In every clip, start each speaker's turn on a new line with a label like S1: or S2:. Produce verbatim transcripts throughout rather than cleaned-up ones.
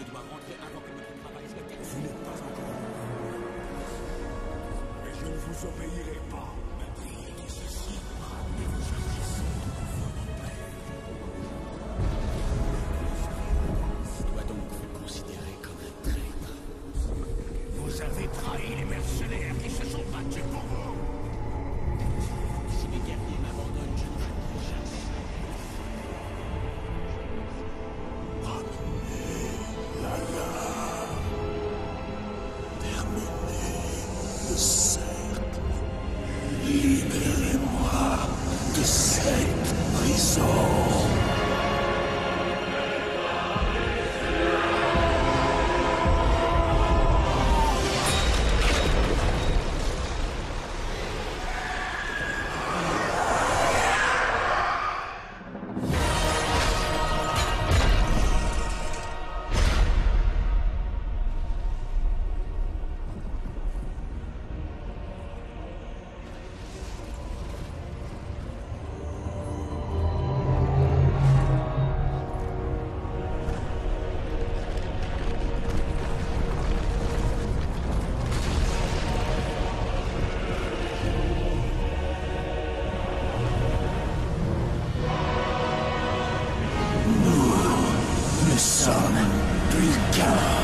S1: ne dois rentrer avant que notre travail soit terminé.
S2: Vous n'êtes pas encore et je ne vous obéirai pas. Malgré tout ceci, mais vous agissez devant votre père.
S1: Je dois donc vous considérer comme un traître.
S2: Vous avez trahi les mercenaires qui se sont battus pour vous.
S1: Si mes guerriers m'abandonnent, je ne resterai jamais.
S2: Le cercle. Libérez-moi de cette prison. Nous sommes plus qu'un.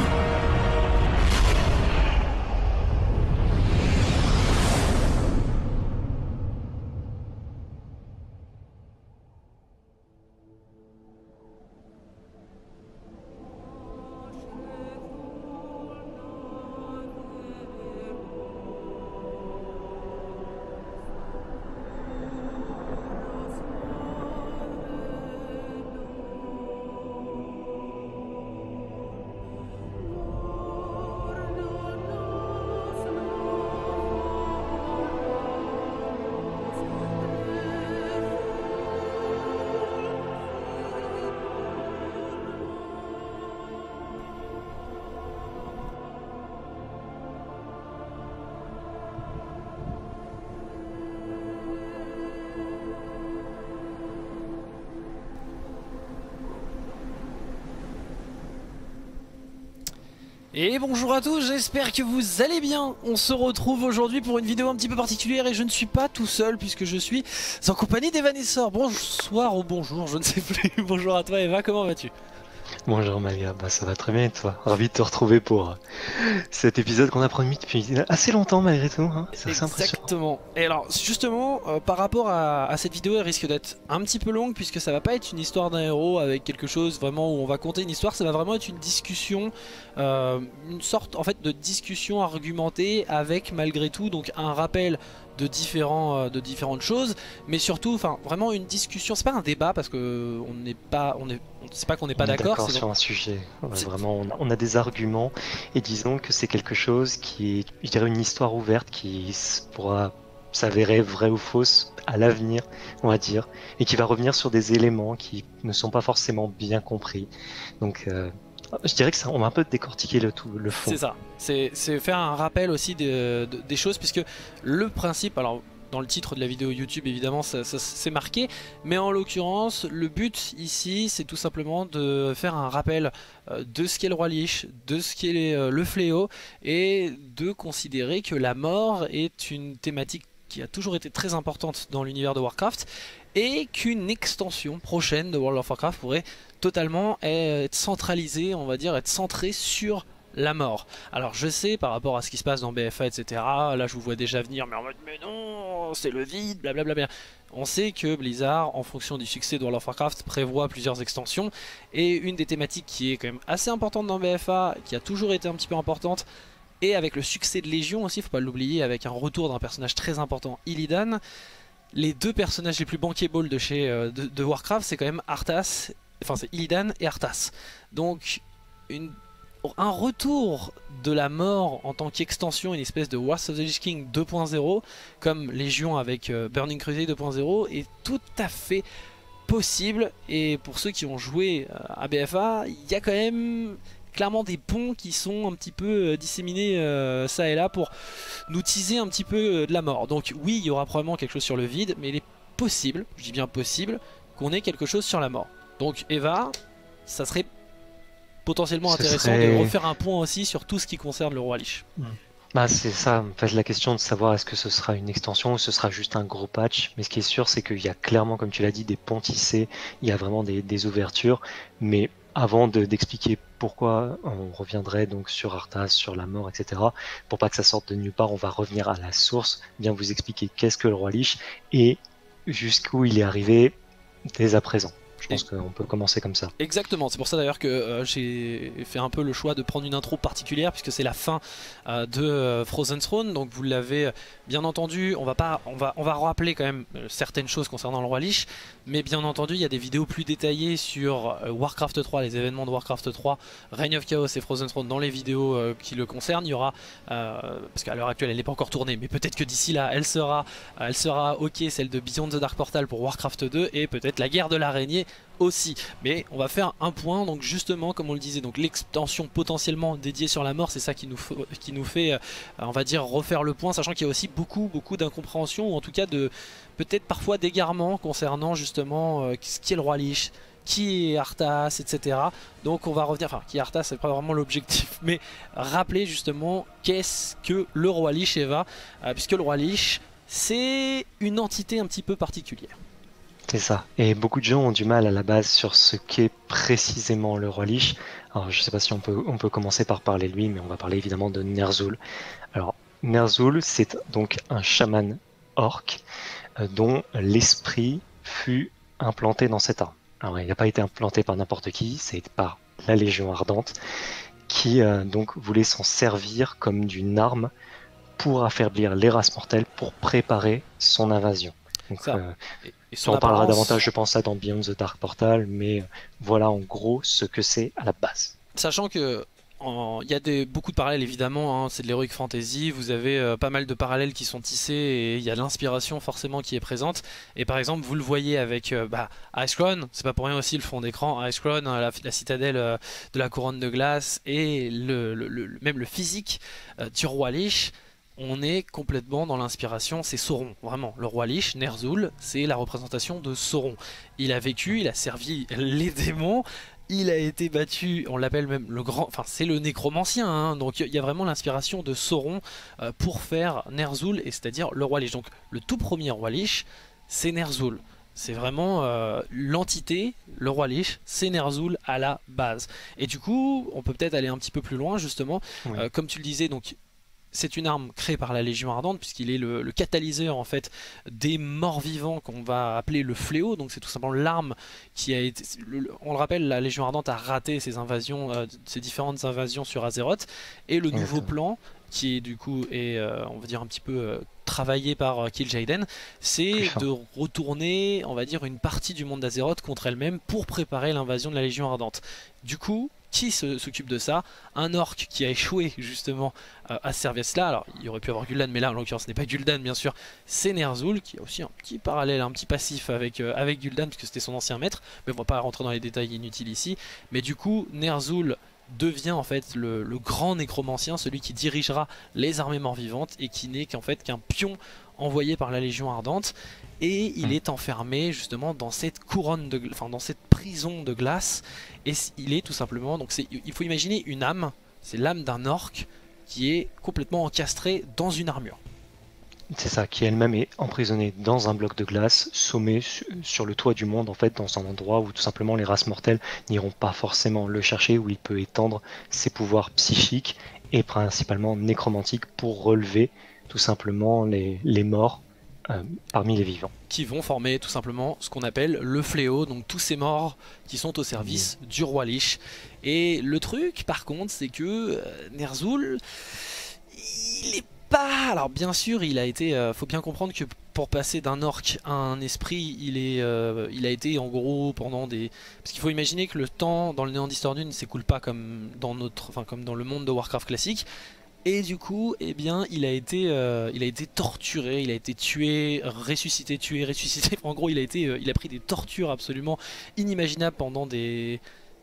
S3: Et bonjour à tous, j'espère que vous allez bien. On se retrouve aujourd'hui pour une vidéo un petit peu particulière et je ne suis pas tout seul puisque je suis en compagnie d'Evanessor. Bonsoir ou bonjour, je ne sais plus. Bonjour à toi Eva, comment vas-tu?
S4: Bonjour Malia, bah ça va très bien et toi? Ravi de te retrouver pour euh, cet épisode qu'on a promis depuis assez longtemps malgré tout, hein. C'est assez impressionnant.
S3: Exactement. Et alors justement euh, par rapport à, à cette vidéo, elle risque d'être un petit peu longue puisque ça va pas être une histoire d'un héros avec quelque chose vraiment où on va compter une histoire, ça va vraiment être une discussion, euh, une sorte en fait de discussion argumentée avec malgré tout donc un rappel de différents euh, de différentes choses, mais surtout enfin vraiment une discussion, c'est pas un débat parce que on n'est pas on est c'est pas qu'on n'est pas d'accord
S4: sur
S3: donc...
S4: un sujet, ouais, vraiment on a, on a des arguments et disons que c'est quelque chose qui est, je dirais, une histoire ouverte qui pourra s'avérer vraie ou fausse à l'avenir, on va dire, et qui va revenir sur des éléments qui ne sont pas forcément bien compris, donc euh, je dirais que ça, on va un peu décortiquer le tout, le fond.
S3: C'est ça, c'est faire un rappel aussi de, de, des choses, puisque le principe, alors dans le titre de la vidéo YouTube évidemment ça, ça c'est marqué, mais en l'occurrence le but ici c'est tout simplement de faire un rappel euh, de ce qu'est le roi Lich, de ce qu'est euh, le fléau, et de considérer que la mort est une thématique qui a toujours été très importante dans l'univers de Warcraft, et qu'une extension prochaine de World of Warcraft pourrait totalement être centralisée, on va dire, être centrée sur la mort. Alors je sais par rapport à ce qui se passe dans B F A, etc, là je vous vois déjà venir mais en mode mais non c'est le vide, blablabla. On sait que Blizzard, en fonction du succès de World of Warcraft, prévoit plusieurs extensions, et une des thématiques qui est quand même assez importante dans B F A, qui a toujours été un petit peu importante, et avec le succès de Légion aussi, faut pas l'oublier, avec un retour d'un personnage très important, Illidan, les deux personnages les plus bankable de chez euh, de, de Warcraft, c'est quand même Arthas, enfin c'est Illidan et Arthas. Donc une, un retour de la mort en tant qu'extension, une espèce de Wrath of the Lich King deux point zéro, comme Légion avec euh, Burning Crusade deux point zéro, est tout à fait possible. Et pour ceux qui ont joué euh, à B F A, il y a quand même clairement des ponts qui sont un petit peu euh, disséminés euh, ça et là pour nous teaser un petit peu euh, de la mort. Donc oui, il y aura probablement quelque chose sur le vide, mais il est possible, je dis bien possible, qu'on ait quelque chose sur la mort. Donc Eva, ça serait potentiellement
S4: Ce
S3: intéressant
S4: serait-
S3: de refaire un point aussi sur tout ce qui concerne le roi Lich.
S4: Bah, c'est ça, en fait, la question de savoir est-ce que ce sera une extension ou ce sera juste un gros patch. Mais ce qui est sûr, c'est qu'il y a clairement, comme tu l'as dit, des ponts tissés, il y a vraiment des, des ouvertures. Mais avant de- d'expliquer pourquoi on reviendrait donc sur Arthas, sur la mort, et cetera, pour pas que ça sorte de nulle part, on va revenir à la source, bien vous expliquer qu'est-ce que le roi Lich et jusqu'où il est arrivé dès à présent. Je pense qu'on peut commencer comme ça.
S3: Exactement, c'est pour ça d'ailleurs que euh, j'ai fait un peu le choix de prendre une intro particulière puisque c'est la fin euh, de euh, Frozen Throne. Donc vous l'avez bien entendu, on va pas, on va, on va rappeler quand même euh, certaines choses concernant le roi Lich, mais bien entendu il y a des vidéos plus détaillées sur euh, Warcraft trois, les événements de Warcraft trois, Reign of Chaos et Frozen Throne dans les vidéos euh, qui le concernent. Il y aura, euh, parce qu'à l'heure actuelle elle n'est pas encore tournée, mais peut-être que d'ici là elle sera, elle sera ok, celle de Beyond the Dark Portal pour Warcraft deux et peut-être la guerre de l'araignée aussi. Mais on va faire un point, donc justement comme on le disait, donc l'extension potentiellement dédiée sur la mort, c'est ça qui nous, faut, qui nous fait euh, on va dire refaire le point, sachant qu'il y a aussi beaucoup beaucoup d'incompréhension, ou en tout cas de peut-être parfois d'égarement concernant justement euh, ce qui est le roi Lich, qui est Arthas, et cetera. Donc on va revenir, enfin qui est Arthas c'est pas vraiment l'objectif, mais rappeler justement qu'est-ce que le roi Lich, Eva, euh, puisque le roi Lich c'est une entité un petit peu particulière.
S4: C'est ça. Et beaucoup de gens ont du mal à la base sur ce qu'est précisément le roi Lich. Alors je sais pas si on peut, on peut commencer par parler de lui, mais on va parler évidemment de Ner'zhul. Alors Ner'zhul, c'est donc un chaman orc euh, dont l'esprit fut implanté dans cette arme. Alors il n'a pas été implanté par n'importe qui, c'est par la Légion Ardente qui euh, donc voulait s'en servir comme d'une arme pour affaiblir les races mortelles, pour préparer son invasion. Donc,
S3: Ça.
S4: euh,
S3: Et, et
S4: on en parlera davantage, je pense, ça dans Beyond the Dark Portal, mais euh, voilà en gros ce que c'est à la base.
S3: Sachant que en- il y a des, beaucoup de parallèles évidemment, hein, c'est de l'heroic fantasy, vous avez euh, pas mal de parallèles qui sont tissés et il y a de l'inspiration forcément qui est présente. Et par exemple vous le voyez avec euh, bah, Icecrown, c'est pas pour rien aussi le fond d'écran, Icecrown, la, la citadelle euh, de la couronne de glace et le, le- le- même le physique euh, du roi Lich. On est complètement dans l'inspiration, c'est Sauron, vraiment. Le roi Lich, Ner'zhul, c'est la représentation de Sauron. Il a vécu, il a servi les démons, il a été battu, on l'appelle même le grand, enfin c'est le nécromancien, hein, donc il y a vraiment l'inspiration de Sauron euh, pour faire Ner'zhul, et c'est-à-dire le roi Lich. Donc le tout premier roi Lich, c'est Ner'zhul. C'est vraiment euh, l'entité, le roi Lich, c'est Ner'zhul à la base. Et du coup, on peut peut-être aller un petit peu plus loin justement,
S4: Oui.
S3: euh, comme tu le disais, donc c'est une arme créée par la Légion Ardente puisqu'il est le, le catalyseur en fait des morts vivants qu'on va appeler le fléau. Donc c'est tout simplement l'arme qui a été, le- on le rappelle, la Légion Ardente a raté ses invasions, euh, ses différentes invasions sur Azeroth, et le nouveau
S4: Exactement.
S3: plan qui est du coup est, euh, on va dire un petit peu euh, travaillé par euh, Kil'jaeden, c'est
S4: Plus fin.
S3: de retourner, on va dire, une partie du monde d'Azeroth contre elle-même pour préparer l'invasion de la Légion Ardente. Du coup, qui se- s'occupe de ça? Un orc qui a échoué justement euh, à ce service-là. Alors, il aurait pu avoir Gul'dan, mais là, en l'occurrence, ce n'est pas Gul'dan, bien sûr. C'est Ner'zhul, qui a aussi un petit parallèle, un petit passif avec, euh, avec Gul'dan, puisque c'était son ancien maître. Mais on va pas rentrer dans les détails inutiles ici. Mais du coup, Ner'zhul devient en fait le, le grand nécromancien, celui qui dirigera les armées morts-vivantes et qui n'est qu'en fait qu'un pion envoyé par la Légion Ardente. Et il
S4: Mm.
S3: est enfermé justement dans cette couronne de, gla- enfin dans cette prison de glace. Et c- il est tout simplement, donc c'est, il faut imaginer une âme, c'est l'âme d'un orc qui est complètement encastrée dans une armure.
S4: C'est ça, qui elle-même est emprisonnée dans un bloc de glace, sommé su- sur le toit du monde, en fait, dans un endroit où tout simplement les races mortelles n'iront pas forcément le chercher, où il peut étendre ses pouvoirs psychiques et principalement nécromantiques pour relever tout simplement les, les morts euh, parmi les vivants.
S3: Qui vont former tout simplement ce qu'on appelle le fléau, donc tous ces morts qui sont au service du roi Lich. Et le truc par contre c'est que euh, Ner'zhul, il est pas... Alors bien sûr il a été... euh, faut bien comprendre que pour passer d'un orc à un esprit, il, est, euh, il a été en gros pendant des... Parce qu'il faut imaginer que le temps dans le Néant d'Histoire ne s'écoule pas comme dans, notre, enfin, comme dans le monde de Warcraft classique. Et du coup, eh bien, il a été, euh, il a été torturé, il a été tué, ressuscité, tué, ressuscité. En gros, il a été, euh, il a pris des tortures absolument inimaginables pendant des,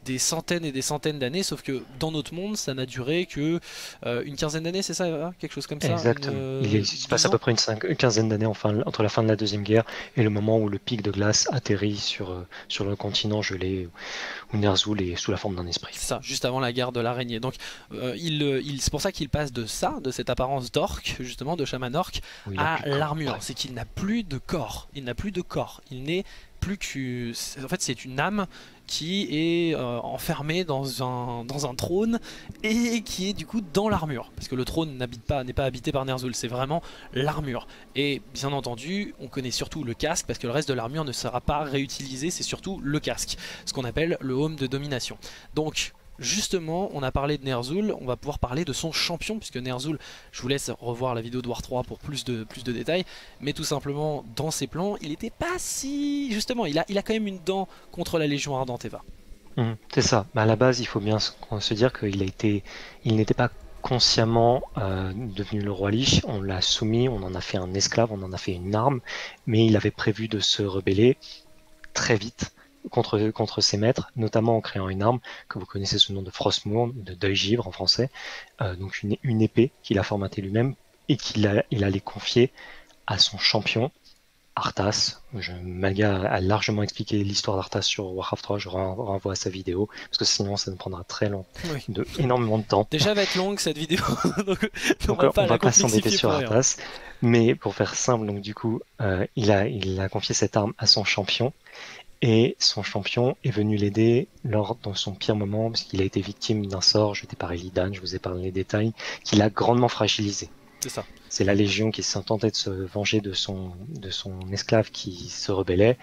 S3: des centaines et des centaines d'années, sauf que dans notre monde, ça n'a duré que euh, une quinzaine d'années, c'est ça, Eva, quelque chose comme ça.
S4: Exactement.
S3: Une, euh,
S4: Il, est- il se passe
S3: douze
S4: à peu
S3: ans
S4: près une, cinq- une quinzaine d'années enfin, entre la fin de la Deuxième Guerre et le moment où le pic de glace atterrit sur, euh, sur le continent gelé, où Ner'zhul est sous la forme d'un esprit.
S3: C'est ça, juste avant la guerre de l'araignée. Donc, euh, il, euh, il- c'est pour ça qu'il passe de ça, de cette apparence d'orc, justement, de chaman orc,
S4: Où il a
S3: à
S4: plus de corps.
S3: l'armure.
S4: Ouais.
S3: C'est qu'il n'a plus de corps. Il n'a plus de corps. Il n'est plus que. En fait, c'est une âme qui est euh, enfermée dans un, dans un trône et qui est du coup dans l'armure. Parce que le trône n'habite pas, n'est pas habité par Ner'zhul, c'est vraiment l'armure. Et bien entendu, on connaît surtout le casque parce que le reste de l'armure ne sera pas réutilisé, c'est surtout le casque, ce qu'on appelle le home de domination. Donc, justement, on a parlé de Ner'zhul, on va pouvoir parler de son champion, puisque Ner'zhul, je vous laisse revoir la vidéo de War trois pour plus de, plus de détails, mais tout simplement, dans ses plans, il était pas si... Justement, il a, il a quand même une dent contre la Légion Ardente, Eva.
S4: Mhm, c'est ça. Mais à la base, il faut bien se, se dire qu'il a été, il n'était pas consciemment euh, devenu le roi Lich. On l'a soumis, on en a fait un esclave, on en a fait une arme, mais il avait prévu de se rebeller très vite contre, contre ses maîtres, notamment en créant une arme que vous connaissez sous le nom de Frostmourne, de Deuil Givre en français, euh, donc une, une épée qu'il a formatée lui-même et qu'il a, il allait confier à son champion, Arthas. Je, Malga a largement expliqué l'histoire d'Arthas sur Warcraft trois, je ren- renvoie à sa vidéo, parce que sinon ça nous prendra très long,
S3: Oui.
S4: de, énormément de temps.
S3: Déjà, elle va être longue cette vidéo, donc on
S4: Donc
S3: va
S4: on
S3: pas
S4: va
S3: la
S4: pas s'embêter
S3: complexifier
S4: sur
S3: pour rien.
S4: Arthas, mais pour faire simple, donc du coup, euh, il, a, il a confié cette arme à son champion, et son champion est venu l'aider lors de son pire moment, parce qu'il a été victime d'un sort jeté par Illidan, je vous ai parlé des détails, qui l'a grandement fragilisé.
S3: C'est ça.
S4: C'est la Légion qui s'est tentée de se venger de son, de son esclave qui se rebellait,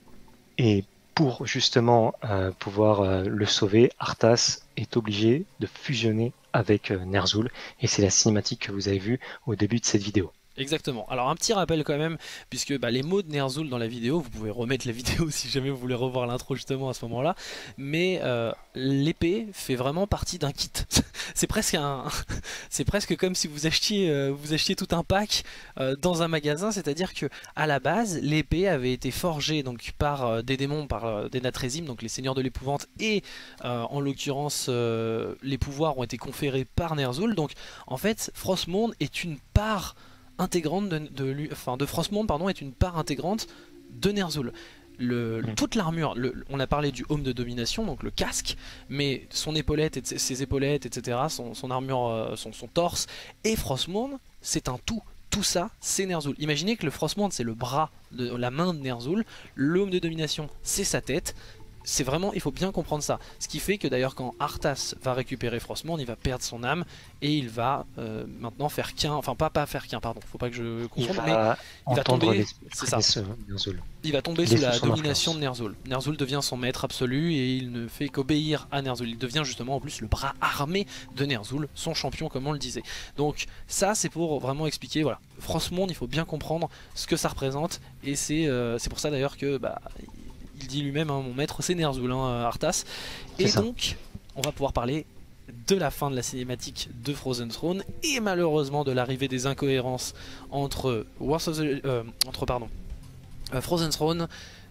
S4: et pour justement euh, pouvoir euh, le sauver, Arthas est obligé de fusionner avec euh, Ner'zhul, et c'est la cinématique que vous avez vue au début de cette vidéo.
S3: Exactement. Alors un petit rappel quand même, puisque bah, les mots de Ner'zhul dans la vidéo, vous pouvez remettre la vidéo si jamais vous voulez revoir l'intro justement à ce moment-là, mais euh, l'épée fait vraiment partie d'un kit. C'est presque un, c'est presque comme si vous achetiez, euh, vous achetiez tout un pack euh, dans un magasin, c'est-à-dire que à la base, l'épée avait été forgée donc par euh, des démons, par euh, des Natrésim, donc les seigneurs de l'épouvante, et euh, en l'occurrence, euh, les pouvoirs ont été conférés par Ner'zhul. Donc en fait, Frostmourne est une part intégrante de, de, lui- enfin, de Frostmourne, pardon, est une part intégrante de Ner'zhul. Le,
S4: Mm.
S3: toute l'armure, le- on a parlé du home de domination, donc le casque, mais son épaulette, et t- ses épaulettes, et cetera, son, son armure, euh, son, son torse, et Frostmourne, c'est un tout. Tout ça, c'est Ner'zhul. Imaginez que le Frostmourne, c'est le bras, de la main de Ner'zhul, le home de domination, c'est sa tête. C'est vraiment, il faut bien comprendre ça. Ce qui fait que d'ailleurs quand Arthas va récupérer Frostmourne, il va perdre son âme et il va euh, maintenant faire qu'un, enfin pas pas faire qu'un, pardon, faut pas que je
S4: Il
S3: confonde, mais
S4: va
S3: il va
S4: entendre
S3: tomber,
S4: l'esprit
S3: c'est ça.
S4: de ce Ner'zhul.
S3: il va tomber
S4: il
S3: sous
S4: est
S3: la
S4: sous son
S3: domination
S4: influence.
S3: de Ner'zhul. Ner'zhul devient son maître absolu et il ne fait qu'obéir à Ner'zhul. Il devient justement en plus le bras armé de Ner'zhul, son champion comme on le disait. Donc ça c'est pour vraiment expliquer, voilà, Frostmourne, il faut bien comprendre ce que ça représente et c'est euh, c'est pour ça d'ailleurs que bah, il dit lui-même, hein, mon maître c'est Ner'zhul, hein, Arthas. Et
S4: C'est ça.
S3: donc on va pouvoir parler de la fin de la cinématique de Frozen Throne et malheureusement de l'arrivée des incohérences entre, Wars of the- euh, entre pardon, euh, Frozen Throne,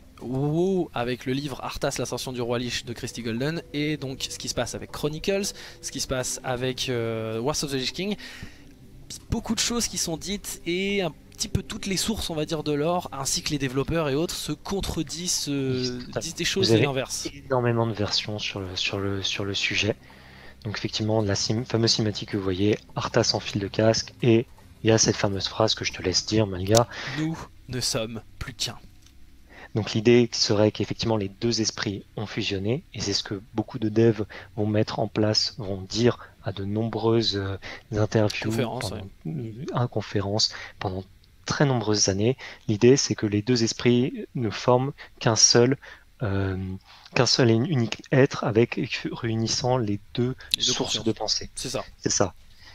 S3: WoW avec le livre Arthas, l'ascension du roi Lich de Christy Golden, et donc ce qui se passe avec Chronicles, ce qui se passe avec euh, Wars of the Lich King. Beaucoup de choses qui sont dites et un petit peu toutes les sources, on va dire, de l'or, ainsi que les développeurs et autres, se contredisent, se
S4: Oui,
S3: disent des choses
S4: Vous
S3: et
S4: avez
S3: l'inverse.
S4: énormément de versions sur le, sur le, sur le sujet. Donc effectivement, la sim- fameuse cinématique que vous voyez, Arthas en fil de casque, et il y a cette fameuse phrase que je te laisse dire, Malga.
S3: Nous ne sommes plus qu'un.
S4: Donc l'idée serait qu'effectivement les deux esprits ont fusionné, et c'est ce que beaucoup de devs vont mettre en place, vont dire à de nombreuses euh, interviews,
S3: Conférences,
S4: pendant, un conférence, pendant très nombreuses années. L'idée c'est que les deux esprits ne forment qu'un seul, euh, qu'un seul et unique être, avec réunissant les deux
S3: Les deux
S4: sources
S3: consciences.
S4: de pensée.
S3: C'est ça.
S4: C'est ça.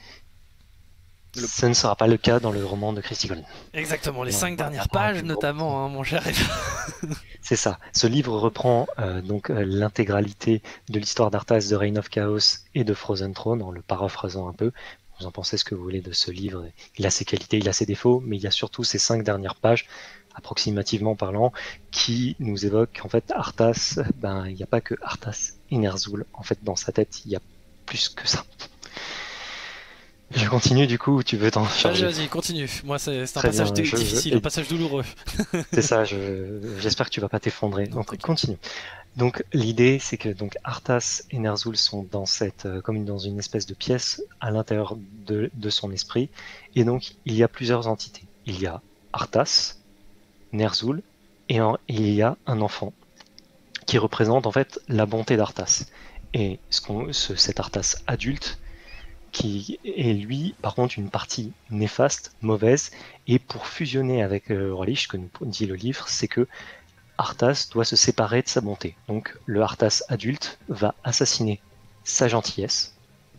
S3: Le-
S4: Ce ne sera pas le cas dans le roman de Christy Golden.
S3: Exactement, les
S4: Non,
S3: cinq
S4: pas-
S3: dernières
S4: pas-
S3: pages notamment, hein, mon cher.
S4: C'est ça. Ce livre reprend euh, donc euh, l'intégralité de l'histoire d'Arthas, de Reign of Chaos et de Frozen Throne, en le paraphrasant un peu. Vous en pensez ce que vous voulez de ce livre. Il a ses qualités, il a ses défauts, mais il y a surtout ces cinq dernières pages approximativement parlant, qui nous évoque en fait Arthas. Ben, il n'y a pas que Arthas et Ner'zhul. En fait, dans sa tête, il y a plus que ça. Je continue du coup, tu veux t'en charger?
S3: Vas-y, vas-y, continue. Moi, c'est c'est un
S4: Très
S3: passage
S4: bien,
S3: dé-
S4: je-
S3: difficile,
S4: je-
S3: un passage douloureux.
S4: C'est ça, je- j'espère que tu vas pas t'effondrer.
S3: Non,
S4: Donc
S3: t'inquiète.
S4: continue. Donc l'idée c'est que donc Arthas et Ner'zhul sont dans cette euh, comme dans une espèce de pièce à l'intérieur de, de son esprit, et donc il y a plusieurs entités. Il y a Arthas, Ner'zhul, et en- il y a un enfant qui représente en fait la bonté d'Arthas. Et ce qu'on, ce- cet Arthas adulte qui est lui par contre une partie néfaste, mauvaise, et pour fusionner avec euh, le roi Lich, ce que nous dit le livre, c'est que Arthas doit se séparer de sa bonté. Donc le Arthas adulte va assassiner sa gentillesse.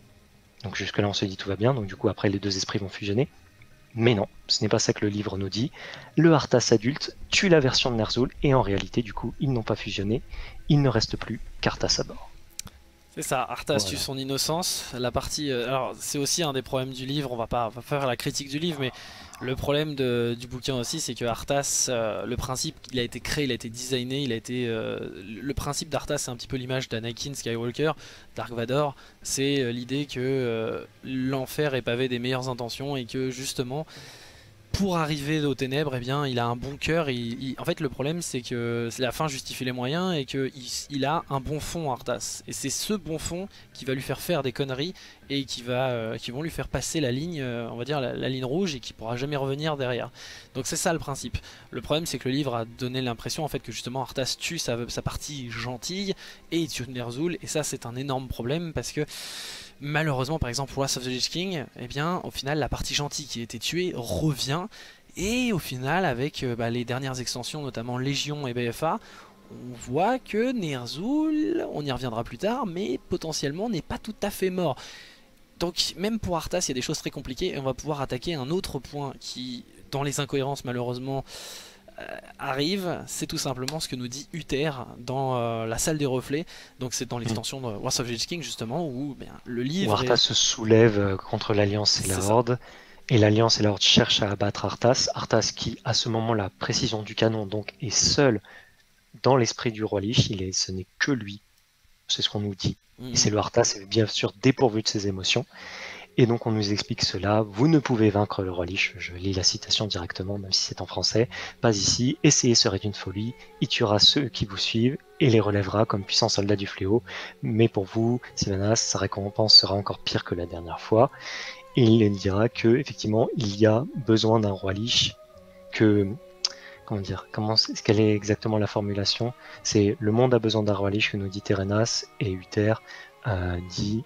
S4: Donc jusque là on se dit tout va bien, donc du coup après les deux esprits vont fusionner. Mais non, ce n'est pas ça que le livre nous dit. Le Arthas adulte tue la version de Ner'zhul, et en réalité du coup ils n'ont pas fusionné, il ne reste plus qu'Arthas à bord.
S3: C'est ça, Arthas
S4: Voilà.
S3: tue son innocence. La partie, euh, alors c'est aussi un des problèmes du livre. On va pas, on va pas faire la critique du livre, mais le problème de- du bouquin aussi, c'est que Arthas, euh, le principe, il a été créé, il a été designé, il a été, euh, le principe d'Arthas, c'est un petit peu l'image d'Anakin Skywalker, Dark Vador. C'est euh, l'idée que euh, l'enfer est pavé des meilleures intentions et que justement, pour arriver aux ténèbres, eh bien, il a un bon cœur. il- il- En fait, le problème, c'est que la fin justifie les moyens et qu'il il a un bon fond, Arthas. Et c'est ce bon fond qui va lui faire faire des conneries et qui, va, euh, qui vont lui faire passer la ligne, euh, on va dire la, la ligne rouge, et qui pourra jamais revenir derrière. Donc c'est ça le principe. Le problème, c'est que le livre a donné l'impression en fait que justement Arthas tue sa, sa partie gentille et tue Ner'zhul, et ça c'est un énorme problème parce que malheureusement, par exemple, Wrath of the Lich King, eh bien, au final, la partie gentille qui a été tuée revient. Et au final, avec euh, bah, les dernières extensions, notamment Légion et B F A, on voit que Ner'zhul, on y reviendra plus tard, mais potentiellement n'est pas tout à fait mort. Donc, même pour Arthas, il y a des choses très compliquées, et on va pouvoir attaquer un autre point qui, dans les incohérences, malheureusement, euh, arrive. C'est tout simplement ce que nous dit Uther dans euh, la salle des reflets. Donc, c'est dans l'extension de Wrath of the Lich King, justement, où bien, le
S4: Où
S3: livre.
S4: Arthas
S3: est-
S4: se soulève euh, contre l'Alliance et la
S3: C'est ça.
S4: Horde, et l'Alliance et la Horde cherchent à abattre Arthas. Arthas qui, à ce moment, la précision du canon, donc, est seul dans l'esprit du roi Lich. Il est, ce n'est que lui, c'est ce qu'on nous dit.
S3: Mhm.
S4: Et c'est le Arthas, est bien sûr dépourvu de ses émotions. Et donc on nous explique cela: vous ne pouvez vaincre le roi Lich. Je lis la citation directement, même si c'est en français. Pas ici, essayer serait une folie. Il tuera ceux qui vous suivent et les relèvera comme puissants soldats du fléau. Mais pour vous, Sylvanas, sa récompense sera encore pire que la dernière fois. Et il dira que effectivement il y a besoin d'un roi Lich, que comment dire, comment c'est- quelle est exactement la formulation? C'est: le monde a besoin d'un roi Lich, que nous dit Terenas, et Uther euh, dit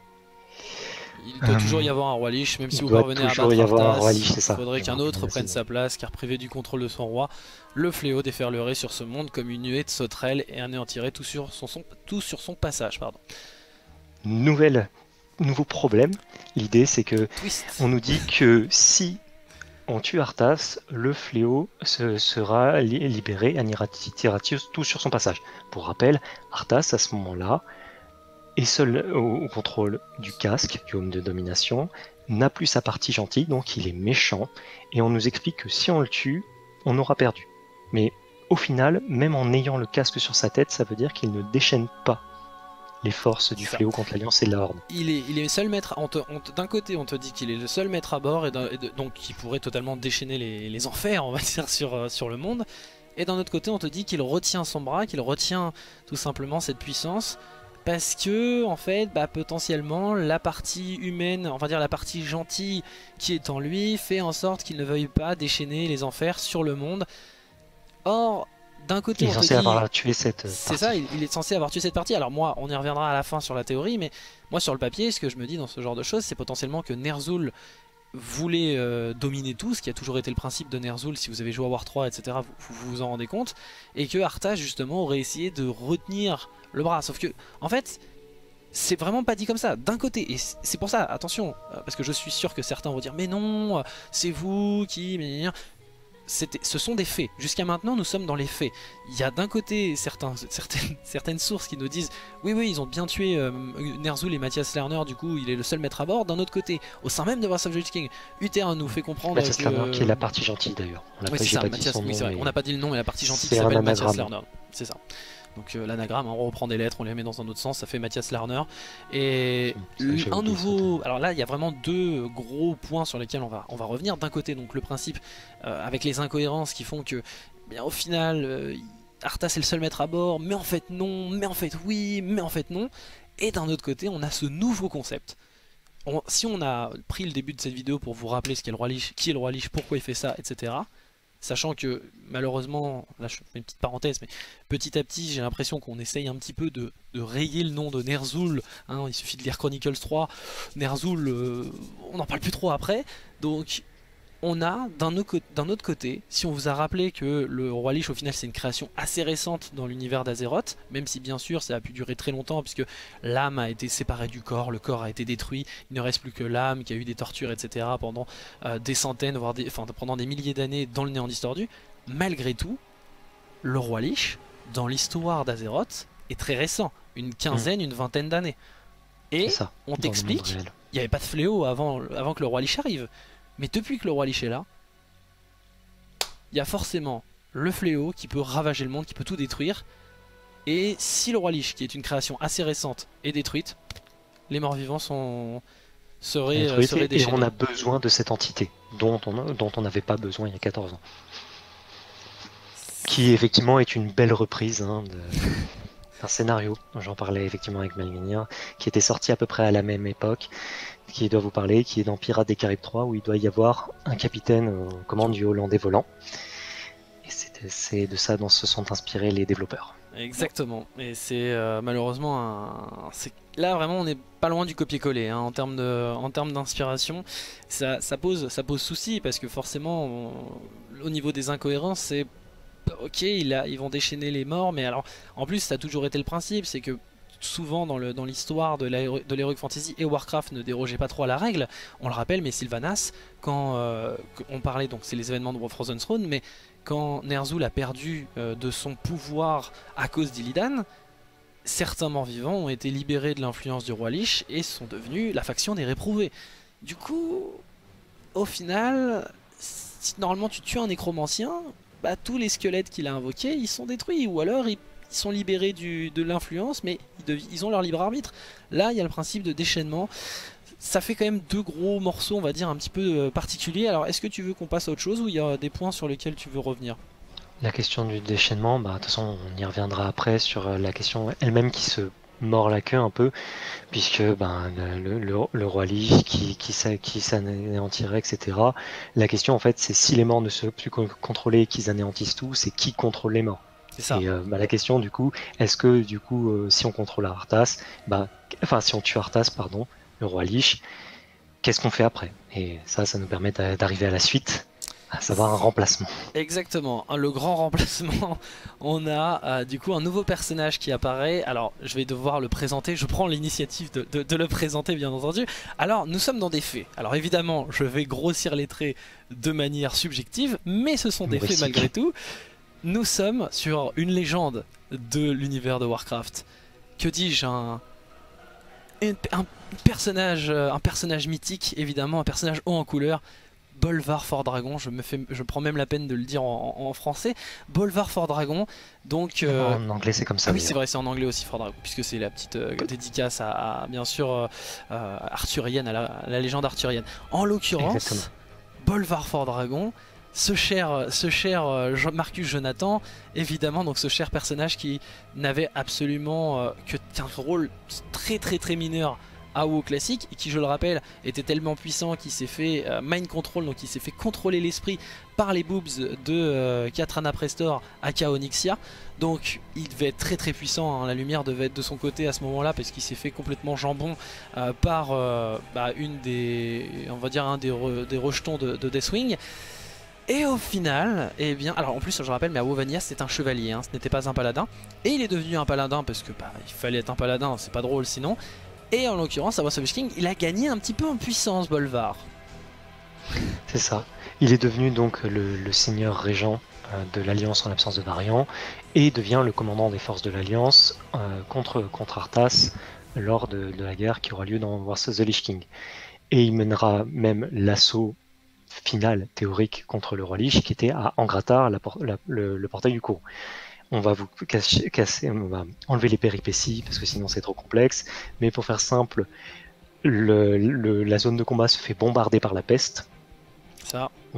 S3: Il doit
S4: Euh,
S3: toujours y avoir un roi Lich, même si
S4: il
S3: vous
S4: doit
S3: parvenez à
S4: toujours
S3: battre
S4: y avoir un
S3: Arthas,
S4: roi Lich, c'est ça.
S3: il faudrait qu'un autre
S4: Merci.
S3: prenne sa place, car privé du contrôle de son roi, le fléau déferlerait sur ce monde comme une nuée de sauterelles et anéantirait tout sur son, son- tout sur son passage. Pardon.
S4: Nouvelle, nouveau problème. L'idée c'est que
S3: Twist.
S4: on nous dit que si on tue Arthas, le fléau se, sera li- libéré et anéantira tout sur son passage. Pour rappel, Arthas à ce moment-là est seul au, au contrôle du casque, du home de domination, n'a plus sa partie gentille, donc il est méchant, et on nous explique que si on le tue, on aura perdu. Mais au final, même en ayant le casque sur sa tête, ça veut dire qu'il ne déchaîne pas les forces du
S3: Ça.
S4: fléau contre l'Alliance et la Horde.
S3: Il est, il est seul maître. on te- on te- D'un côté, on te dit qu'il est le seul maître à bord, et, d'un- et de- donc qui pourrait totalement déchaîner les, les enfers, on va dire, sur, euh, sur le monde. Et d'un autre côté, on te dit qu'il retient son bras, qu'il retient tout simplement cette puissance, parce que, en fait, bah, potentiellement, la partie humaine, on va dire la partie gentille qui est en lui, fait en sorte qu'il ne veuille pas déchaîner les enfers sur le monde. Or, d'un côté,
S4: Il est
S3: on te
S4: censé
S3: dit...
S4: avoir tué cette
S3: C'est
S4: partie.
S3: ça, il, il est censé avoir tué cette partie. Alors moi, on y reviendra à la fin sur la théorie, mais moi sur le papier, ce que je me dis dans ce genre de choses, c'est potentiellement que Ner'zhul voulait euh, dominer tout, ce qui a toujours été le principe de Ner'zhul. Si vous avez joué à War trois, et cetera, vous, vous vous en rendez compte, et que Arthas justement aurait essayé de retenir le bras. Sauf que, en fait, c'est vraiment pas dit comme ça. D'un côté, et c'est c'est pour ça, attention, euh, parce que je suis sûr que certains vont dire, mais non, euh, c'est vous qui... c'était, ce sont des faits. Jusqu'à maintenant, nous sommes dans les faits. Il y a d'un côté certains, certaines, certaines sources qui nous disent oui, oui, ils ont bien tué euh, Ner'zhul et Matthias Lerner, du coup, il est le seul maître à bord. D'un autre côté, au sein même de Wrath of the Lich King, U T R nous fait comprendre
S4: Matthias
S3: que...
S4: Lerner, qui est la partie gentille d'ailleurs. On
S3: Oui, c'est ça, Matthias, oui, c'est vrai.
S4: mais...
S3: On n'a pas dit le nom, mais la partie gentille qui
S4: C'est un
S3: s'appelle Matthias
S4: anagramme.
S3: Lerner. C'est ça. Donc euh, l'anagramme, hein, on reprend des lettres, on les met dans un autre sens, ça fait Matthias Lerner. Et
S4: C'est vrai que j'avais
S3: un
S4: oublié
S3: nouveau... Alors là, il y a vraiment deux gros points sur lesquels on va, on va revenir. D'un côté, donc le principe euh, avec les incohérences qui font que, bien, au final, euh, Arthas est le seul maître à bord, mais en fait non, mais en fait oui, mais en fait non. Et d'un autre côté, on a ce nouveau concept. On, si on a pris le début de cette vidéo pour vous rappeler ce qu'est le roi Lich, qui est le roi Lich, pourquoi il fait ça, et cetera. Sachant que malheureusement, là je fais une petite parenthèse, mais petit à petit j'ai l'impression qu'on essaye un petit peu de, de rayer le nom de Ner'zhul, hein, il suffit de lire Chronicles trois, Ner'zhul, euh, on n'en parle plus trop après, donc on a d'un autre, autre côté, si on vous a rappelé que le roi Lich au final c'est une création assez récente dans l'univers d'Azeroth, même si bien sûr ça a pu durer très longtemps puisque l'âme a été séparée du corps, le corps a été détruit, il ne reste plus que l'âme qui a eu des tortures et cetera pendant euh, des centaines, voire des, enfin, pendant des milliers d'années dans le néant distordu, malgré tout, le roi Lich dans l'histoire d'Azeroth est très récent, une quinzaine, mmh. une vingtaine d'années. Et
S4: ça,
S3: on t'explique, il n'y avait pas de fléau avant, avant que le roi Lich arrive. Mais depuis que le roi Lich est là, il y a forcément le fléau qui peut ravager le monde, qui peut tout détruire. Et si le roi Lich, qui est une création assez récente, est détruite, les morts vivants sont... seraient, euh, seraient déchaînés.
S4: Et on a besoin de cette entité dont on dont on n'avait pas besoin il y a quatorze ans. Qui effectivement est une belle reprise hein, d'un scénario, j'en parlais effectivement avec Malvinia, qui était sorti à peu près à la même époque, qui doit vous parler, qui est dans Pirates des Caraïbes trois, où il doit y avoir un capitaine aux commandes du Hollandais volant. Et c'est de ça dont se sont inspirés les développeurs.
S3: Exactement, et c'est euh, malheureusement un... Là vraiment on n'est pas loin du copier-coller hein, en termes de... en termes d'inspiration. Ça, ça, pose, ça pose souci parce que forcément on... au niveau des incohérences c'est... Ok, il a... ils vont déchaîner les morts, mais alors en plus ça a toujours été le principe, c'est que souvent dans l'histoire de l'Heroic Fantasy et Warcraft ne dérogeait pas trop à la règle. On le rappelle, mais Sylvanas, quand euh, on parlait, donc c'est les événements de Frozen Throne, mais quand Ner'zhul a perdu euh, de son pouvoir à cause d'Illidan, certains morts vivants ont été libérés de l'influence du roi Lich et sont devenus la faction des réprouvés. Du coup, au final, si normalement tu tues un nécromancien, bah, tous les squelettes qu'il a invoqués, ils sont détruits, ou alors ils Ils sont libérés du, de l'influence, mais ils, ils ont leur libre arbitre. Là, il y a le principe de déchaînement. Ça fait quand même deux gros morceaux, on va dire, un petit peu particuliers. Alors, est-ce que tu veux qu'on passe à autre chose ou il y a des points sur lesquels tu veux revenir?
S4: La question du déchaînement, bah, de toute façon, on y reviendra après sur la question elle-même qui se mord la queue un peu, puisque ben, le, le, le roi Lich qui, qui, qui s'anéantirait, et cetera. La question, en fait, c'est si les morts ne sont plus contrôlés et qu'ils anéantissent tout, c'est qui contrôle les morts?
S3: Ça.
S4: Et euh, bah, la question du coup, est-ce que du coup, euh, si on contrôle Arthas, bah, enfin si on tue Arthas, pardon, le roi Lich, qu'est-ce qu'on fait après? Et ça, ça nous permet d'arriver à la suite, à savoir un remplacement.
S3: Exactement, le grand remplacement. On a euh, du coup un nouveau personnage qui apparaît. Alors, je vais devoir le présenter. Je prends l'initiative de, de, de le présenter, bien entendu. Alors, nous sommes dans des faits. Alors, évidemment, je vais grossir les traits de manière subjective, mais ce sont des faits malgré tout. Nous sommes sur une légende de l'univers de Warcraft. Que dis-je, un, un, un, personnage, un personnage mythique, évidemment, un personnage haut en couleur. Bolvar Fordragon, je me fais, je prends même la peine de le dire en, en français. Bolvar Fordragon, donc...
S4: Euh... En anglais c'est comme ça.
S3: Ah oui, c'est vrai, c'est en anglais aussi Fordragon, puisque c'est la petite euh, dédicace à, à, bien sûr, euh, euh, arthurienne, à la, à la légende arthurienne. En l'occurrence, Bolvar Fordragon... Ce cher, ce cher Marcus Jonathan, évidemment, donc ce cher personnage qui n'avait absolument euh, que qu'un rôle très très très mineur à WoW classique, et qui, je le rappelle, était tellement puissant qu'il s'est fait euh, mind control, donc il s'est fait contrôler l'esprit par les boobs de euh, Katrana Prestor aka Onyxia. Donc il devait être très très puissant, hein. La lumière devait être de son côté à ce moment là, parce qu'il s'est fait complètement jambon euh, par euh, bah, une des, on va dire un des, re, des rejetons de, de Deathwing. Et au final, eh bien, alors en plus je rappelle, mais à Wovania c'est un chevalier, hein, ce n'était pas un paladin. Et il est devenu un paladin parce que bah, il fallait être un paladin, c'est pas drôle sinon. Et en l'occurrence à Wrath of the Lich King, il a gagné un petit peu en puissance, Bolvar.
S4: C'est ça. Il est devenu donc le, le seigneur régent euh, de l'Alliance en l'absence de Varian et devient le commandant des forces de l'Alliance euh, contre, contre Arthas lors de, de la guerre qui aura lieu dans Wars of the Lich King. Et il mènera même l'assaut final théorique contre le roi Lich qui était à Angratar, la, la, le, le portail du courant. On va vous casser, casser, on va enlever les péripéties parce que sinon c'est trop complexe. Mais pour faire simple, le, le, la zone de combat se fait bombarder par la peste.
S3: Ça.
S4: Donc,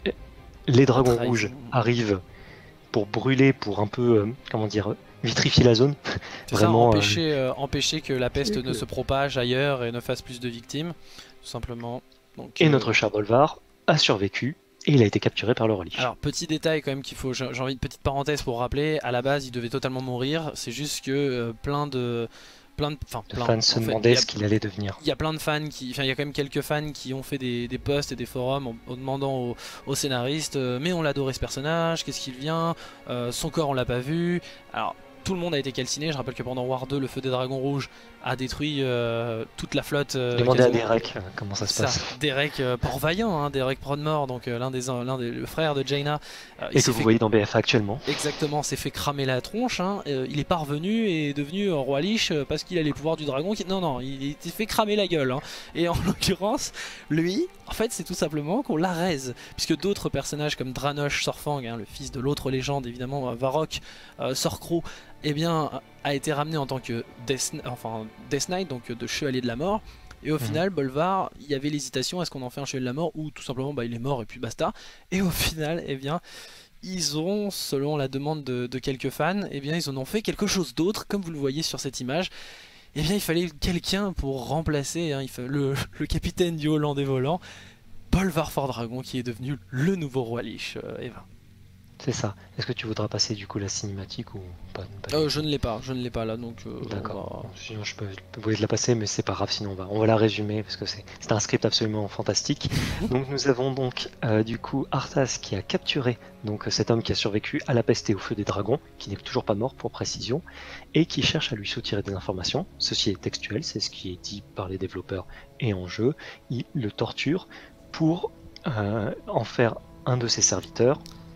S4: les dragons
S3: Trahison.
S4: rouges arrivent pour brûler, pour un peu, euh, comment dire, vitrifier la zone.
S3: C'est ça,
S4: Vraiment.
S3: empêcher, euh, empêcher que la peste
S4: que-
S3: ne se propage ailleurs et ne fasse plus de victimes, tout simplement. Donc,
S4: Et
S3: euh,
S4: notre cher Bolvar a survécu et il a été capturé par le roi Lich.
S3: Alors, petit détail quand même qu'il faut, j'ai j'ai envie de petite parenthèse pour rappeler, à la base il devait totalement mourir, c'est juste que euh, plein de... Plein de, enfin,
S4: Les
S3: plein,
S4: fans
S3: en
S4: se
S3: fait, il
S4: demandaient
S3: y a-
S4: ce qu'il allait devenir.
S3: Il y a plein de fans qui, enfin il y a quand même quelques fans qui ont fait des, des posts et des forums en, en demandant aux, aux scénaristes euh, mais on l'adorait ce personnage, qu'est-ce qu'il vient, euh, son corps on l'a pas vu. Alors tout le monde a été calciné, je rappelle que pendant War deux le feu des dragons rouges a détruit euh, toute la flotte. Euh,
S4: Demandez à
S3: quasiment.
S4: Derek euh, comment ça se
S3: Ça,
S4: passe.
S3: Derek euh, Port-Vaillant, hein, Derek Prodmore, donc euh, l'un des, l'un des le frère de Jaina, euh, il
S4: Et
S3: s'est
S4: que vous
S3: fait-
S4: voyez dans B F A actuellement.
S3: Exactement, s'est fait cramer la tronche. Hein. Euh, il est parvenu et est devenu euh, roi Lich euh, parce qu'il a les pouvoirs du dragon. Qui... Non, non, il s'est fait cramer la gueule. Hein. Et en l'occurrence, lui, en fait, c'est tout simplement qu'on la raise. Puisque d'autres personnages comme Dranosh Sorfang, hein, le fils de l'autre légende, évidemment, euh, Varrock, euh, Sorcro, eh bien, a été ramené en tant que Death, enfin, Death Knight, donc euh, de chevalier de la mort. Et au
S4: Mhm.
S3: final, Bolvar, il y avait l'hésitation, est-ce qu'on en fait un chevalier de la mort ou tout simplement bah, il est mort et puis basta. Et au final, eh bien, ils ont, selon la demande de, de quelques fans, eh bien, ils en ont fait quelque chose d'autre, comme vous le voyez sur cette image. Eh bien, il fallait quelqu'un pour remplacer hein, il fa- le, le capitaine du Hollandais volant, Bolvar Fordragon, qui est devenu le nouveau roi Lich. Euh, Eva.
S4: C'est ça. Est-ce que tu voudras passer du coup la cinématique ou pas, pas
S3: Euh, je ne l'ai pas, je ne l'ai pas là, donc. euh, on
S4: D'accord.
S3: va-
S4: Sinon, je peux, je peux vous la passer, mais c'est pas grave. Sinon, on va, on va la résumer parce que c'est c'est un script absolument fantastique. Donc, nous avons donc euh, du coup Arthas qui a capturé donc cet homme qui a survécu à la peste et au feu des dragons, qui n'est toujours pas mort pour précision, et qui cherche à lui soutirer des informations. Ceci est textuel, c'est ce qui est dit par les développeurs et en jeu. Il le torture pour euh, en faire un de ses serviteurs,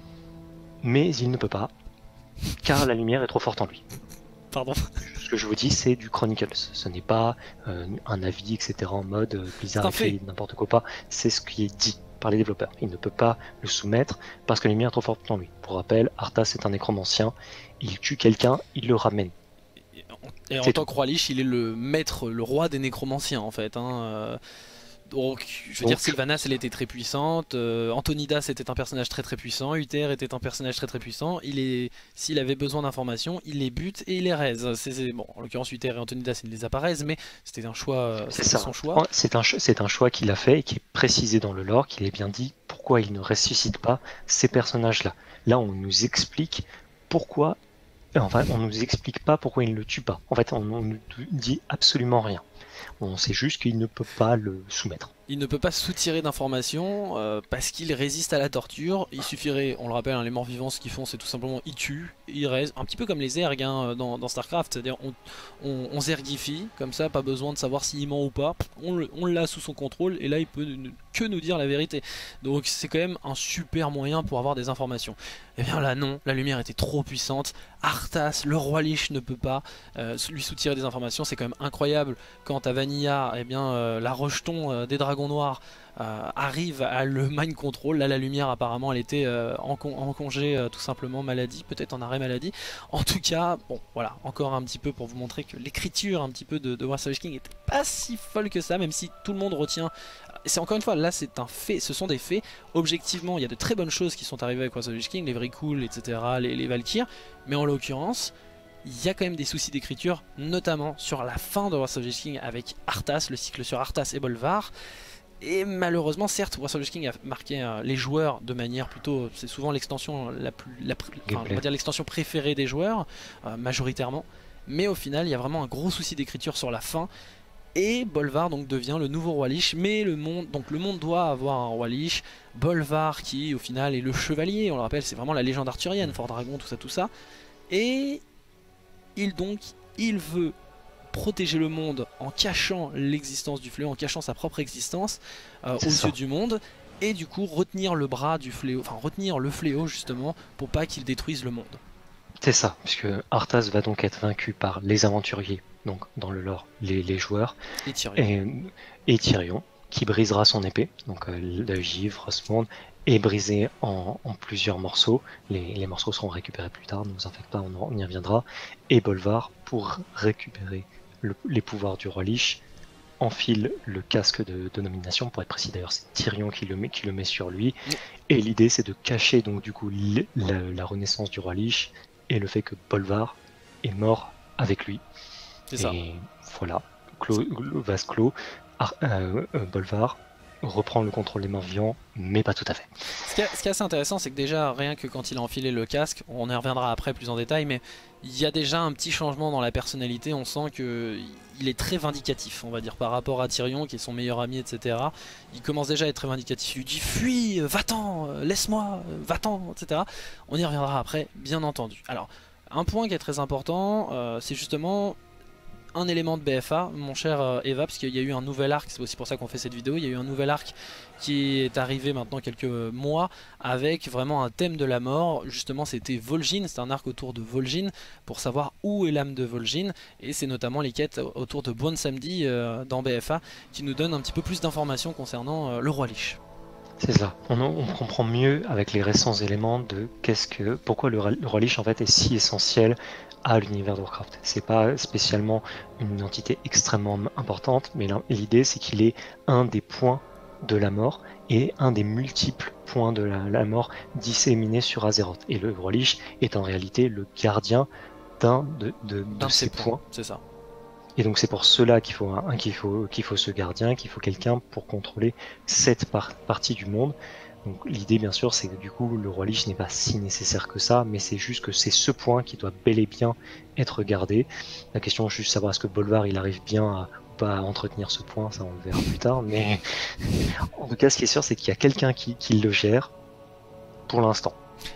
S4: mais il ne peut pas, car la lumière est trop forte en lui.
S3: Pardon.
S4: Ce que je vous dis, c'est du Chronicles. Ce n'est pas euh, un avis, et cetera en mode euh, Blizzard
S3: C'est un
S4: a fait
S3: fait.
S4: n'importe quoi pas. C'est ce qui est dit par les développeurs. Il ne peut pas le soumettre parce que la lumière est trop forte en lui. Pour rappel, Arthas est un nécromancien. Il tue quelqu'un, il le ramène.
S3: Et en
S4: C'est
S3: tant
S4: tout.
S3: que roi Lich, il est le maître, le roi des nécromanciens en fait. Hein. euh, Donc, je veux
S4: Donc-
S3: dire, Sylvanas, elle était très puissante. euh, Antonidas était un personnage très très puissant. Uther était un personnage très très puissant. Il est, s'il avait besoin d'informations, il les bute et il les raise. C'est, c'est- bon, en l'occurrence, Uther et Antonidas, il ne les a pas raise, mais c'était un choix. euh,
S4: C'est
S3: c'était
S4: ça.
S3: son choix.
S4: Oh, C'est un, ch- c'est un choix qu'il a fait et qui est précisé dans le lore, qu'il est bien dit pourquoi il ne ressuscite pas ces personnages-là. Là, on nous explique pourquoi. Enfin, on nous explique pas pourquoi il ne le tue pas. En fait, on ne nous dit absolument rien. On sait juste qu'il ne peut pas le soumettre.
S3: Il ne peut pas soutirer d'informations euh, parce qu'il résiste à la torture. Il suffirait, on le rappelle, hein, les morts vivants, ce qu'ils font, c'est tout simplement ils tuent, ils restent, un petit peu comme les ergs hein, dans, dans Starcraft, c'est-à-dire on, on, on zergifie, comme ça, pas besoin de savoir s'il ment ou pas, on, le- on l'a sous son contrôle et là il peut ne- que nous dire la vérité. Donc c'est quand même un super moyen pour avoir des informations. Et bien là non, la lumière était trop puissante, Arthas, le roi Lich ne peut pas euh, lui soutirer des informations, c'est quand même incroyable quand à Vanilla, eh bien, euh, la rejeton euh, des dragons noirs euh, arrive à le mind control. Là la lumière apparemment elle était euh, en, con- en congé euh, tout simplement maladie, peut-être en arrêt maladie. En tout cas, bon voilà, encore un petit peu pour vous montrer que l'écriture un petit peu de, de War of the Lich King était pas si folle que ça, même si tout le monde retient. C'est encore une fois, là c'est un fait, ce sont des faits. Objectivement, il y a de très bonnes choses qui sont arrivées avec War of the Lich King, les vrais cools, et cetera, les, les Valkyries, mais en l'occurrence, il y a quand même des soucis d'écriture, notamment sur la fin de War of the Lich King avec Arthas, le cycle sur Arthas et Bolvar. Et malheureusement, certes, War of the Lich King a marqué euh, les joueurs de manière plutôt, c'est souvent l'extension la plus, la, pr- enfin, on va dire l'extension préférée des joueurs, euh, majoritairement. Mais au final, il y a vraiment un gros souci d'écriture sur la fin. Et Bolvar donc devient le nouveau roi Lich, mais le monde, donc le monde doit avoir un roi Lich. Bolvar qui au final est le chevalier, on le rappelle, c'est vraiment la légende arthurienne, Fort Dragon, tout ça, tout ça. Et il donc, il veut protéger le monde en cachant l'existence du fléau, en cachant sa propre existence euh, aux
S4: C'est ça.
S3: yeux du monde. et du coup retenir le bras du fléau, enfin retenir le fléau justement pour pas qu'il détruise le monde.
S4: C'est ça, puisque Arthas va donc être vaincu par les aventuriers, donc dans le lore, les, les joueurs,
S3: Et Tyrion.
S4: et, et Tyrion, qui brisera son épée, donc euh, le givre, Osmond, est brisé en, en plusieurs morceaux. Les, les morceaux seront récupérés plus tard, ne vous en faites pas, on, en- on y reviendra. Et Bolvar, pour récupérer le- les pouvoirs du roi Lich, enfile le casque de, de nomination, pour être précis d'ailleurs c'est Tyrion qui le met, qui le met sur lui, et l'idée c'est de cacher donc du coup l- la, la renaissance du roi Lich et le fait que Bolvar est mort avec lui.
S3: C'est ça.
S4: Et voilà, clos, le vase clos, Ar- euh, euh, Bolvar reprend le contrôle des morts vivants, mais pas tout à fait.
S3: Ce qui, est, ce qui est assez intéressant, c'est que déjà, rien que quand il a enfilé le casque, on y reviendra après plus en détail, mais il y a déjà un petit changement dans la personnalité. On sent que il est très vindicatif, on va dire, par rapport à Tyrion, qui est son meilleur ami, et cetera. Il commence déjà à être très vindicatif. Il lui dit fuis, euh, va-t'en, euh, laisse-moi, euh, va-t'en, et cetera. On y reviendra après, bien entendu. Alors, un point qui est très important, euh, c'est justement un élément de B F A, mon cher euh, Eva, parce qu'il y a eu un nouvel arc, c'est aussi pour ça qu'on fait cette vidéo, il y a eu un nouvel arc qui est arrivé maintenant quelques mois avec vraiment un thème de la mort. Justement c'était Vol'jin, c'est un arc autour de Vol'jin pour savoir où est l'âme de Vol'jin, et c'est notamment les quêtes autour de Bwonsamdi euh, dans B F A qui nous donnent un petit peu plus d'informations concernant euh, le roi Lich.
S4: C'est ça. On, on comprend mieux avec les récents éléments de qu'est-ce que, pourquoi le, le roi Lich en fait est si essentiel à l'univers de Warcraft. C'est pas spécialement une entité extrêmement importante, mais l'idée c'est qu'il est un des points de la mort et un des multiples points de la, la mort disséminés sur Azeroth. Et le roi Lich est en réalité le gardien d'un de, de, de,
S3: de
S4: ces points.
S3: C'est ça.
S4: Et donc c'est pour cela qu'il faut, un, qu'il faut, qu'il faut ce gardien, qu'il faut quelqu'un pour contrôler cette par partie du monde. Donc l'idée bien sûr c'est que du coup le roi Lich n'est pas si nécessaire que ça, mais c'est juste que c'est ce point qui doit bel et bien être gardé. La question est juste savoir est-ce que Bolvar il arrive bien à, ou pas à entretenir ce point, ça on le verra plus tard, mais en tout cas ce qui est sûr c'est qu'il y a quelqu'un qui, qui le gère pour l'instant.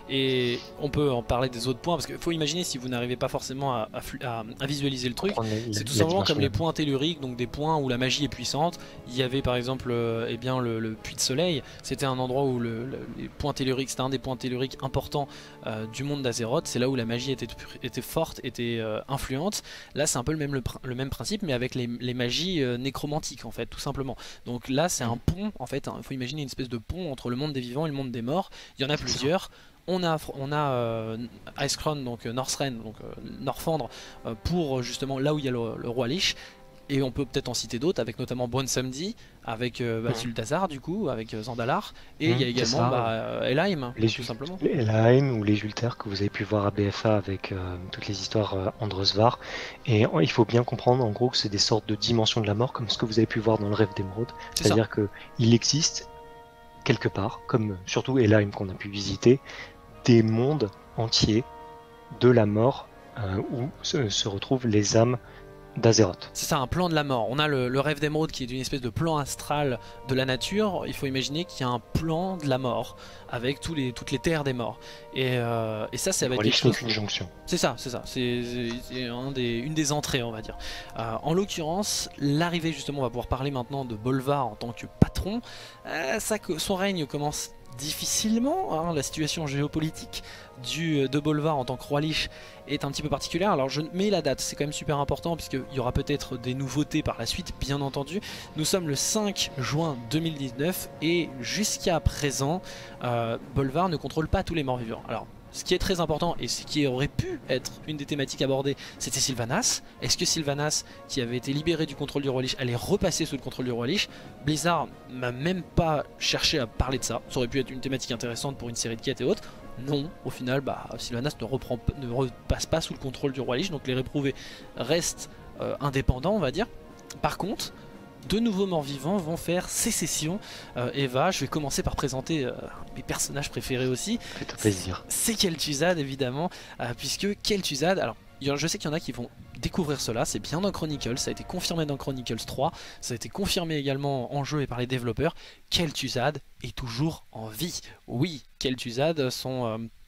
S3: Et on peut en parler des autres points, parce qu'il faut imaginer si vous n'arrivez pas forcément à, à, à visualiser le truc, c'est tout simplement comme les points telluriques, donc des points où la magie est puissante. Il y avait par exemple euh, eh bien, le, le puits de soleil, c'était un endroit où le, le, les points telluriques, c'était un des points telluriques importants euh, du monde d'Azeroth, c'est là où la magie était, était forte, était euh, influente. Là c'est un peu le même, le, le même principe, mais avec les, les magies euh, nécromantiques en fait, tout simplement. Donc là c'est un pont, en fait, il hein, faut imaginer une espèce de pont entre le monde des vivants et le monde des morts. Il y en a plusieurs. On a, on a euh, Icecrown, donc euh, Northrend, donc euh, Northrend, euh, pour justement là où il y a le, le roi Lich. Et on peut peut-être en citer d'autres, avec notamment Bwonsamdi, avec euh, bah, Zuldazar du coup, avec euh, Zandalar. Et mmh, il y a également bah, euh, Helheim,
S4: les,
S3: tout simplement.
S4: Les Helheim ou les Julter que vous avez pu voir à B F A avec euh, toutes les histoires euh, Androsvar. Et euh, il faut bien comprendre en gros que c'est des sortes de dimensions de la mort, comme ce que vous avez pu voir dans le rêve d'Émeraude. C'est-à-dire qu'il existe quelque part, comme surtout Helheim qu'on a pu visiter, des mondes entiers de la mort euh, où se, se retrouvent les âmes d'Azeroth.
S3: C'est ça, un plan de la mort. On a le, le rêve d'Émeraude qui est une espèce de plan astral de la nature. Il faut imaginer qu'il y a un plan de la mort avec tous les, toutes les terres des morts. Et, euh, et ça, c'est avec
S4: quelque chose. Une jonction.
S3: C'est ça, c'est ça. C'est un des, une des entrées, on va dire. Euh, en l'occurrence, l'arrivée justement, on va pouvoir parler maintenant de Bolvar en tant que patron. Euh, ça, son règne commence difficilement, hein, la situation géopolitique du, de Bolvar en tant que roi Lich est un petit peu particulière. Alors je mets la date, c'est quand même super important puisqu'il y aura peut-être des nouveautés par la suite, bien entendu. Nous sommes le cinq juin deux mille dix-neuf et jusqu'à présent, euh, Bolvar ne contrôle pas tous les morts vivants. Alors ce qui est très important et ce qui aurait pu être une des thématiques abordées, c'était Sylvanas. Est-ce que Sylvanas, qui avait été libéré du contrôle du roi Lich, allait repasser sous le contrôle du roi Lich? Blizzard m'a même pas cherché à parler de ça. Ça aurait pu être une thématique intéressante pour une série de quêtes et autres. Non, au final, bah, Sylvanas ne, reprend, ne repasse pas sous le contrôle du roi Lich, donc les réprouvés restent euh, indépendants, on va dire. Par contre, de nouveaux morts vivants vont faire sécession. euh, Eva, je vais commencer par présenter euh, mes personnages préférés aussi.
S4: Fais-toi plaisir.
S3: C'est Kel'Thuzad évidemment, euh, puisque Kel'Thuzad, alors je sais qu'il y en a qui vont découvrir cela, c'est bien dans Chronicles, ça a été confirmé dans Chronicles trois, ça a été confirmé également en jeu et par les développeurs. Kel'Thuzad est toujours en vie. Oui, Kel'Thuzad, son... Euh,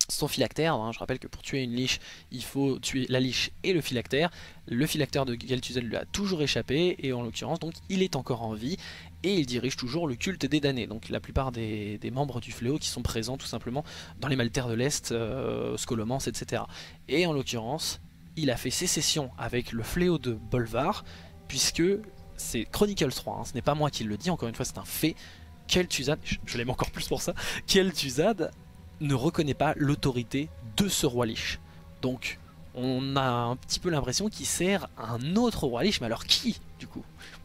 S3: son phylactère. Hein. Je rappelle que pour tuer une liche, il faut tuer la liche et le phylactère. Le phylactère de Kel'Thuzad lui a toujours échappé, et en l'occurrence, donc, il est encore en vie, et il dirige toujours le culte des damnés. Donc la plupart des, des membres du fléau qui sont présents tout simplement dans les Maltaires de l'Est, euh, Scholomance, et cetera. Et en l'occurrence, il a fait sécession avec le fléau de Bolvar, puisque c'est Chronicles trois, hein, ce n'est pas moi qui le dis, encore une fois c'est un fait. Kel'Thuzad, je, je l'aime encore plus pour ça, Kel'Thuzad ne reconnaît pas l'autorité de ce roi liche. Donc on a un petit peu l'impression qu'il sert un autre roi liche, mais alors qui du coup?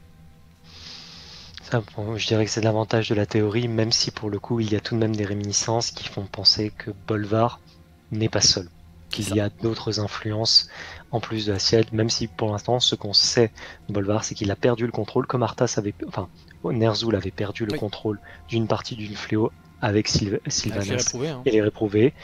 S4: Ça, bon, je dirais que c'est l'avantage de la théorie, même si pour le coup il y a tout de même des réminiscences qui font penser que Bolvar n'est pas seul, qu'il y a d'autres influences en plus de Assiel, même si pour l'instant ce qu'on sait de Bolvar c'est qu'il a perdu le contrôle, comme Arthas avait, enfin Ner'zhul avait perdu le
S3: oui.
S4: contrôle d'une partie du fléau avec Syl Sylvanas
S3: les réprouvés, hein.
S4: et les réprouvés.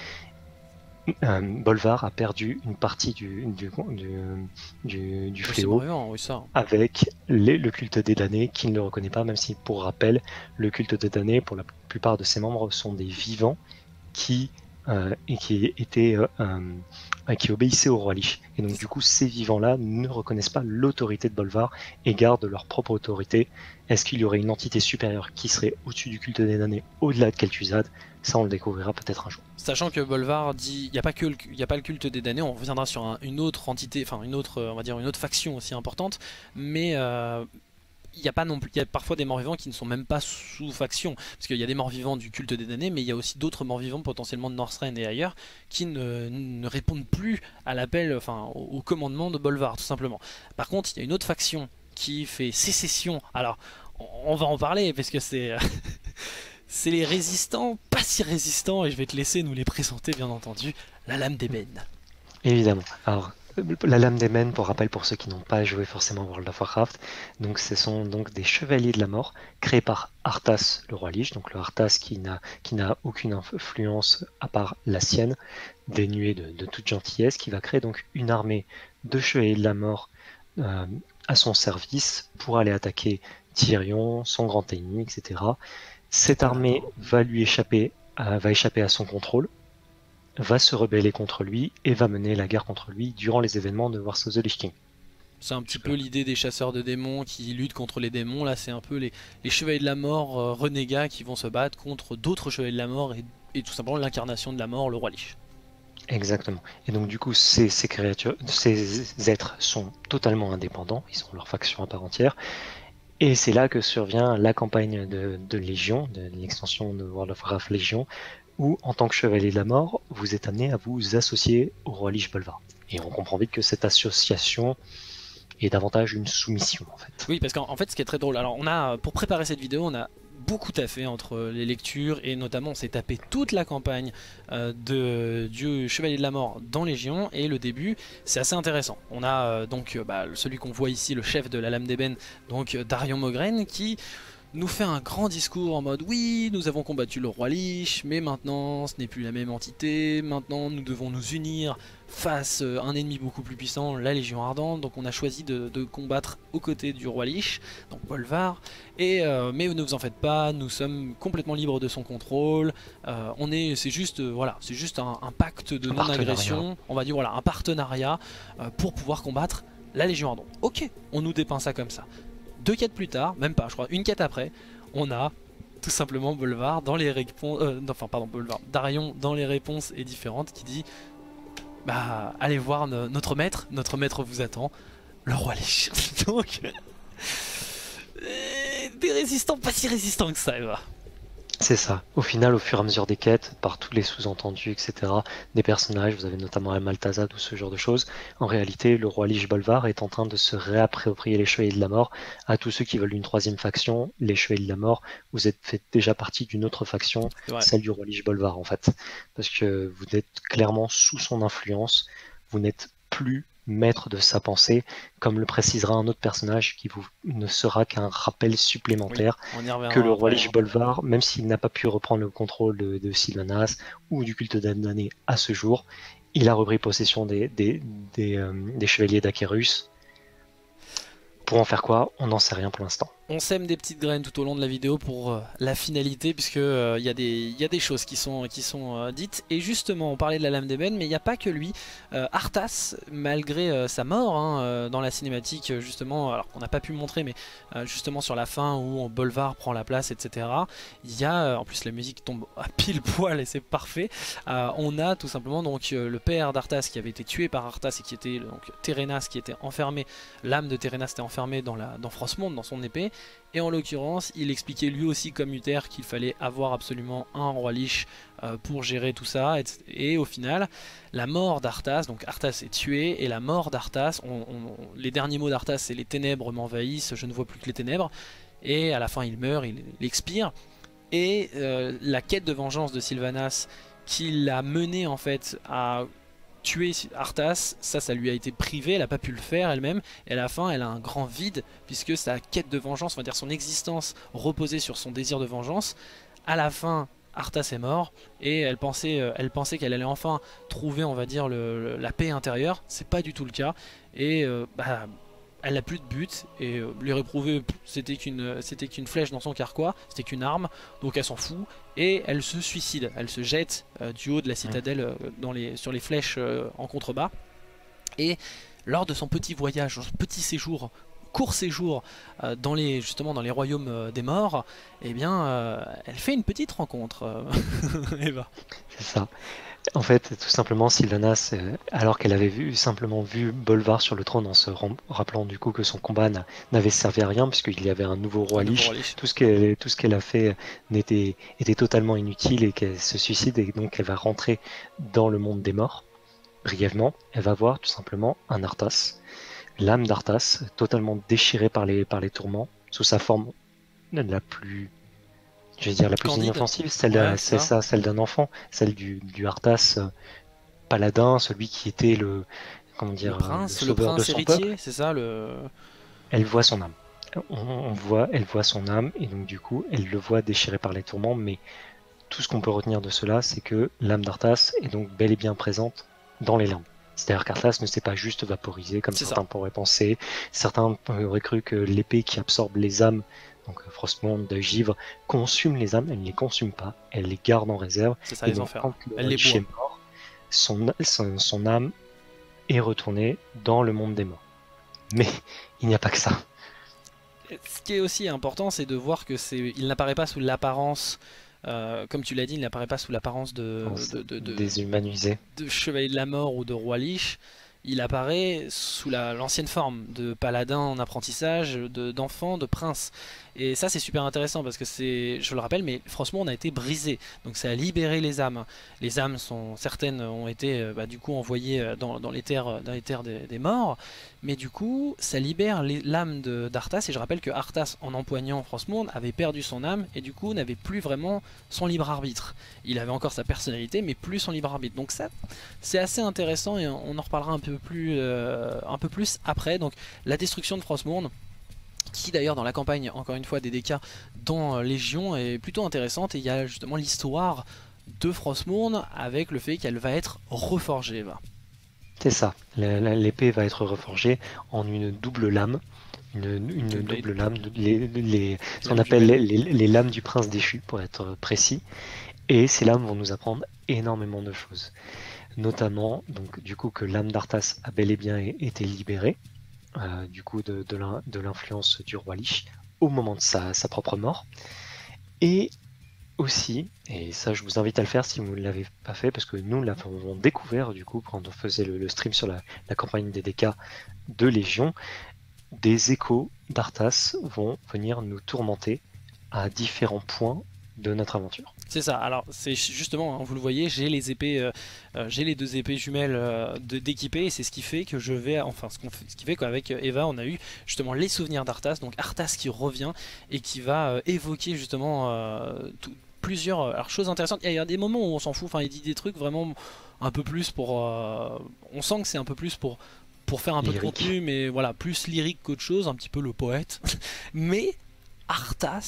S4: Euh, Bolvar a perdu une partie du, du, du, du, du fléau
S3: brillant, oui, ça.
S4: avec les, le culte des damnés qui ne le reconnaît pas, même si pour rappel le culte des damnés pour la plupart de ses membres sont des vivants qui euh, et qui étaient euh, euh, qui obéissaient au roi liche, et donc du coup ces vivants là ne reconnaissent pas l'autorité de Bolvar et gardent leur propre autorité. Est-ce qu'il y aurait une entité supérieure qui serait au-dessus du culte des damnés, au-delà de Kel'Thuzad? Ça on le découvrira peut-être un jour.
S3: Sachant que Bolvar dit, il n'y a pas que le, y a pas le culte des damnés, on reviendra sur un, une autre entité, enfin une autre, on va dire une autre faction aussi importante, mais euh, il y a pas non plus, il y a parfois des morts-vivants qui ne sont même pas sous faction, parce qu'il y a des morts-vivants du culte des damnés, mais il y a aussi d'autres morts-vivants potentiellement de Northrend et ailleurs qui ne, ne répondent plus à l'appel, enfin au, au commandement de Bolvar tout simplement. Par contre, il y a une autre faction qui fait sécession. Alors, on va en parler parce que c'est c'est les résistants, pas si résistants, et je vais te laisser nous les présenter bien entendu. La Lame d'Ébène.
S4: Évidemment. Alors, la Lame d'Ébène, pour rappel pour ceux qui n'ont pas joué forcément à World of Warcraft, donc ce sont donc des chevaliers de la mort créés par Arthas, le roi liche, donc le Arthas qui n'a qui n'a aucune influence à part la sienne, dénuée de, de toute gentillesse, qui va créer donc une armée de chevaliers de la mort euh, à son service pour aller attaquer Tyrion, son grand ennemi, et cetera. Cette armée va lui échapper, euh, va échapper à son contrôle, va se rebeller contre lui et va mener la guerre contre lui durant les événements de Wars of the Lich King.
S3: C'est un petit peu l'idée des chasseurs de démons qui luttent contre les démons. Là, c'est un peu les, les chevaliers de la mort euh, renégats qui vont se battre contre d'autres chevaliers de la mort et, et tout simplement l'incarnation de la mort, le roi liche.
S4: Exactement. Et donc du coup, ces, ces créatures, ces êtres sont totalement indépendants, ils ont leur faction à part entière. Et c'est là que survient la campagne de, de Légion, de l'extension de World of Warcraft Légion, où en tant que chevalier de la mort, vous êtes amené à vous associer au roi liche Bolvar. Et on comprend vite que cette association est davantage une soumission en fait.
S3: Oui, parce qu'en en fait, ce qui est très drôle, alors on a, pour préparer cette vidéo, on a beaucoup taffé entre les lectures et notamment on s'est tapé toute la campagne euh, de, du Chevalier de la Mort dans Légion, et le début c'est assez intéressant. On a euh, donc euh, bah, celui qu'on voit ici, le chef de la Lame d'Ébène, donc euh, Darion Mogren, qui nous fait un grand discours en mode oui, nous avons combattu le roi liche, mais maintenant ce n'est plus la même entité, maintenant nous devons nous unir face à un ennemi beaucoup plus puissant, la Légion Ardente. Donc on a choisi de, de combattre aux côtés du roi liche, donc Bolvar, et euh, mais ne vous en faites pas, nous sommes complètement libres de son contrôle. Euh, on est, c'est juste, euh, voilà, c'est juste un, un pacte de non-agression, on va dire voilà, un partenariat euh, pour pouvoir combattre la Légion Ardente. Ok, on nous dépeint ça comme ça. Deux quêtes plus tard, même pas, je crois, une quête après, on a tout simplement Bolvar dans les réponses, euh, enfin pardon, Bolvar, Darion dans les réponses est différente, qui dit bah allez voir no notre maître, notre maître vous attend, le roi liche. Donc des résistants pas si résistants que ça, Eva.
S4: C'est ça. Au final, au fur et à mesure des quêtes, par tous les sous-entendus, et cetera, des personnages, vous avez notamment un Maltazad ou ce genre de choses, en réalité, le roi liche Bolvar est en train de se réapproprier les chevaliers de la mort. À tous ceux qui veulent une troisième faction, les chevaliers de la mort, vous êtes fait déjà partie d'une autre faction, celle du roi liche Bolvar en fait. Parce que vous êtes clairement sous son influence, vous n'êtes plus maître de sa pensée, comme le précisera un autre personnage qui vous ne sera qu'un rappel supplémentaire, oui, que le roi liche Bolvar, même s'il n'a pas pu reprendre le contrôle de, de Sylvanas ou du culte d'Anané à ce jour, il a repris possession des, des, des, euh, des chevaliers d'Aquerus. Pour en faire quoi? On n'en sait rien pour l'instant.
S3: on sème des petites graines tout au long de la vidéo pour euh, la finalité, puisque il euh, y, y a des choses qui sont, qui sont euh, dites. Et justement, on parlait de la lame d'ébène, mais il n'y a pas que lui. Euh, Arthas, malgré euh, sa mort hein, euh, dans la cinématique, justement, alors qu'on n'a pas pu montrer, mais euh, justement sur la fin où Bolvar prend la place, et cetera. Il y a, euh, en plus la musique tombe à pile poil et c'est parfait. Euh, on a tout simplement donc euh, le père d'Arthas qui avait été tué par Arthas et qui était donc Térénas qui était enfermé, l'âme de Térénas était enfermée dans, la, dans Frostmourne, dans son épée. Et en l'occurrence, il expliquait lui aussi comme Uther qu'il fallait avoir absolument un roi Lich euh, pour gérer tout ça. Et, et au final, la mort d'Arthas, donc Arthas est tué, et la mort d'Arthas, on, on, les derniers mots d'Arthas c'est les ténèbres m'envahissent, je ne vois plus que les ténèbres. Et à la fin il meurt, il, il expire. Et euh, la quête de vengeance de Sylvanas qui l'a mené en fait à tuer Arthas, ça, ça lui a été privé, elle n'a pas pu le faire elle-même, et à la fin elle a un grand vide, puisque sa quête de vengeance, on va dire son existence reposait sur son désir de vengeance. À la fin, Arthas est mort, et elle pensait euh, elle pensait qu'elle allait enfin trouver, on va dire, le, le, la paix intérieure, c'est pas du tout le cas, et euh, bah, elle n'a plus de but, et euh, lui réprouver c'était qu'une c'était qu'une flèche dans son carquois, c'était qu'une arme, donc elle s'en fout, et elle se suicide, elle se jette euh, du haut de la citadelle euh, dans les, sur les flèches euh, en contrebas, et lors de son petit voyage, son petit séjour, court séjour euh, dans les, justement dans les royaumes euh, des morts, eh bien euh, elle fait une petite rencontre, euh, Eva.
S4: C'est ça. En fait, tout simplement, Sylvanas, euh, alors qu'elle avait vu, simplement vu Bolvar sur le trône en se rappelant du coup que son combat n'avait servi à rien puisqu'il y avait un nouveau roi Lich, tout ce qu'elle tout ce qu'elle a fait n'était était totalement inutile et qu'elle se suicide et donc elle va rentrer dans le monde des morts. Brièvement, elle va voir tout simplement un Arthas, l'âme d'Arthas, totalement déchirée par les par les tourments, sous sa forme la plus je vais dire la plus Candide. inoffensive, celle ouais, c'est ça, celle d'un enfant, celle du, du Arthas euh, paladin, celui qui était le comment dire
S3: le prince,
S4: le
S3: le
S4: sauveur
S3: prince
S4: de son
S3: héritier,
S4: peuple.
S3: C'est ça le.
S4: Elle voit son âme. On, on voit, elle voit son âme et donc du coup, elle le voit déchiré par les tourments. Mais tout ce qu'on peut retenir de cela, c'est que l'âme d'Arthas est donc bel et bien présente dans les limbes. C'est-à-dire qu'Arthas ne s'est pas juste vaporisé comme certains ça. pourraient penser. Certains auraient cru que l'épée qui absorbe les âmes, donc Frostmourne, de Givre, consume les âmes. Elle ne les consume pas, elle les garde en réserve.
S3: C'est ça,
S4: et
S3: les
S4: donc,
S3: enfers.
S4: Quand le
S3: elle les
S4: Lich est mort, son, son, son âme est retournée dans le monde des morts. Mais il n'y a pas que ça.
S3: Ce qui est aussi important, c'est de voir que c'est, il n'apparaît pas sous l'apparence, euh, comme tu l'as dit, il n'apparaît pas sous l'apparence de, de, de, de,
S4: déshumanisé,
S3: de chevalier de la mort ou de roi Lich. Il apparaît sous l'ancienne forme de paladin en apprentissage, d'enfant, de, de prince. Et ça c'est super intéressant parce que c'est, je le rappelle, mais Frostmourne a été brisé. Donc ça a libéré les âmes. Les âmes sont, certaines ont été bah, du coup envoyées dans, dans les terres, dans les terres des, des morts. Mais du coup ça libère l'âme d'Arthas. Et je rappelle que Arthas, en empoignant Frostmourne, avait perdu son âme et du coup n'avait plus vraiment son libre arbitre. Il avait encore sa personnalité mais plus son libre arbitre. Donc ça c'est assez intéressant et on en reparlera un peu plus, euh, un peu plus après. Donc la destruction de Frostmourne, qui d'ailleurs dans la campagne, encore une fois, des D K dans Légion est plutôt intéressante, et il y a justement l'histoire de Frostmourne avec le fait qu'elle va être reforgée.
S4: C'est ça, l'épée va être reforgée en une double lame, une, une double, double lame, les, les, ce qu'on appelle les, les, les lames du prince déchu pour être précis, et ces lames vont nous apprendre énormément de choses, notamment donc du coup que l'âme d'Arthas a bel et bien été libérée, Euh, du coup de, de l'influence du roi Lich au moment de sa, sa propre mort, et aussi, et ça je vous invite à le faire si vous ne l'avez pas fait, parce que nous l'avons découvert du coup quand on faisait le, le stream sur la, la campagne des D K de Légion, des échos d'Arthas vont venir nous tourmenter à différents points de notre aventure.
S3: C'est ça, alors c'est justement, hein, vous le voyez, j'ai les épées, euh, euh, j'ai les deux épées jumelles euh, d'équipées, et c'est ce qui fait que je vais, enfin ce, qu'on fait, ce qui fait qu'avec Eva on a eu justement les souvenirs d'Arthas, donc Arthas qui revient et qui va euh, évoquer justement euh, tout, plusieurs alors, choses intéressantes. Il y a des moments où on s'en fout, enfin il dit des trucs vraiment un peu plus pour, euh, on sent que c'est un peu plus pour, pour faire un peu lyrique. De contenu, mais voilà, plus lyrique qu'autre chose, un petit peu le poète, mais Arthas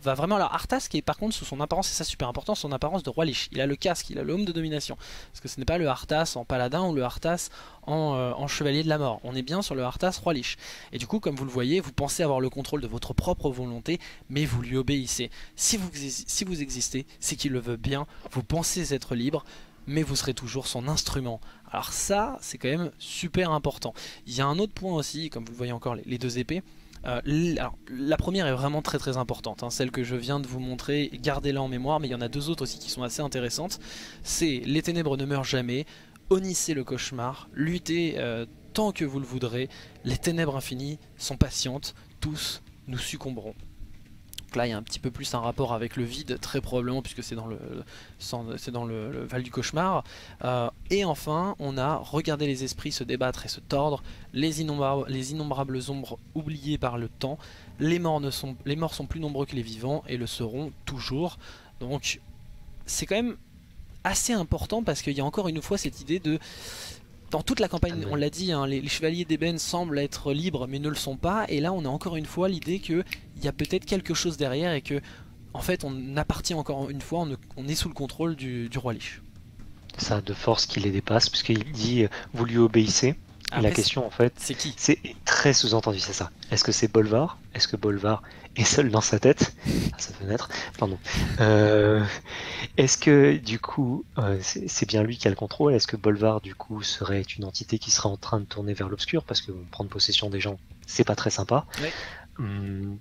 S3: va vraiment... Alors Arthas qui est par contre sous son apparence, et ça super important, son apparence de roi Lich. Il a le casque, il a le home de domination. Parce que ce n'est pas le Arthas en paladin ou le Arthas en, euh, en chevalier de la mort. On est bien sur le Arthas roi Lich. Et du coup, comme vous le voyez, vous pensez avoir le contrôle de votre propre volonté, mais vous lui obéissez. Si vous, si vous existez, c'est qu'il le veut bien, vous pensez être libre, mais vous serez toujours son instrument. Alors ça, c'est quand même super important. Il y a un autre point aussi, comme vous le voyez encore, les, les deux épées. Euh, alors, la première est vraiment très très importante, hein, celle que je viens de vous montrer, gardez-la en mémoire, mais il y en a deux autres aussi qui sont assez intéressantes. C'est les ténèbres ne meurent jamais, honnissez le cauchemar, luttez euh, tant que vous le voudrez, les ténèbres infinies sont patientes, tous nous succomberons. Donc là il y a un petit peu plus un rapport avec le vide, très probablement, puisque c'est dans le, c'est dans le, le Val du Cauchemar. Euh, et enfin, on a regardé les esprits se débattre et se tordre, les innombrables, les innombrables ombres oubliées par le temps, les morts, ne sont, les morts sont plus nombreux que les vivants et le seront toujours. Donc c'est quand même assez important parce qu'il y a encore une fois cette idée de... Dans toute la campagne, on l'a dit, hein, les, les chevaliers d'ébène semblent être libres mais ne le sont pas, et là on a encore une fois l'idée qu'il y a peut-être quelque chose derrière et que en fait on appartient encore une fois, on, on est sous le contrôle du, du roi Lich.
S4: Ça a de force qui les dépasse, puisqu'il dit vous lui obéissez. Et la question en fait,
S3: c'est qui?
S4: C'est très sous-entendu, c'est ça. Est-ce que c'est Bolvar? Est-ce que Bolvar est seul dans sa tête, à sa fenêtre? Pardon. Euh, Est-ce que du coup, euh, c'est bien lui qui a le contrôle? Est-ce que Bolvar du coup serait une entité qui serait en train de tourner vers l'obscur? Parce que prendre possession des gens, c'est pas très sympa.
S3: Oui.
S4: Hum,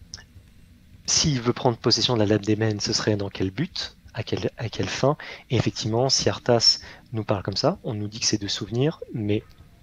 S4: S'il veut prendre possession de la lame d'Ébène, ce serait dans quel but? À quelle, à quelle fin? Et effectivement, si Arthas nous parle comme ça, on nous dit que c'est de souvenirs, mais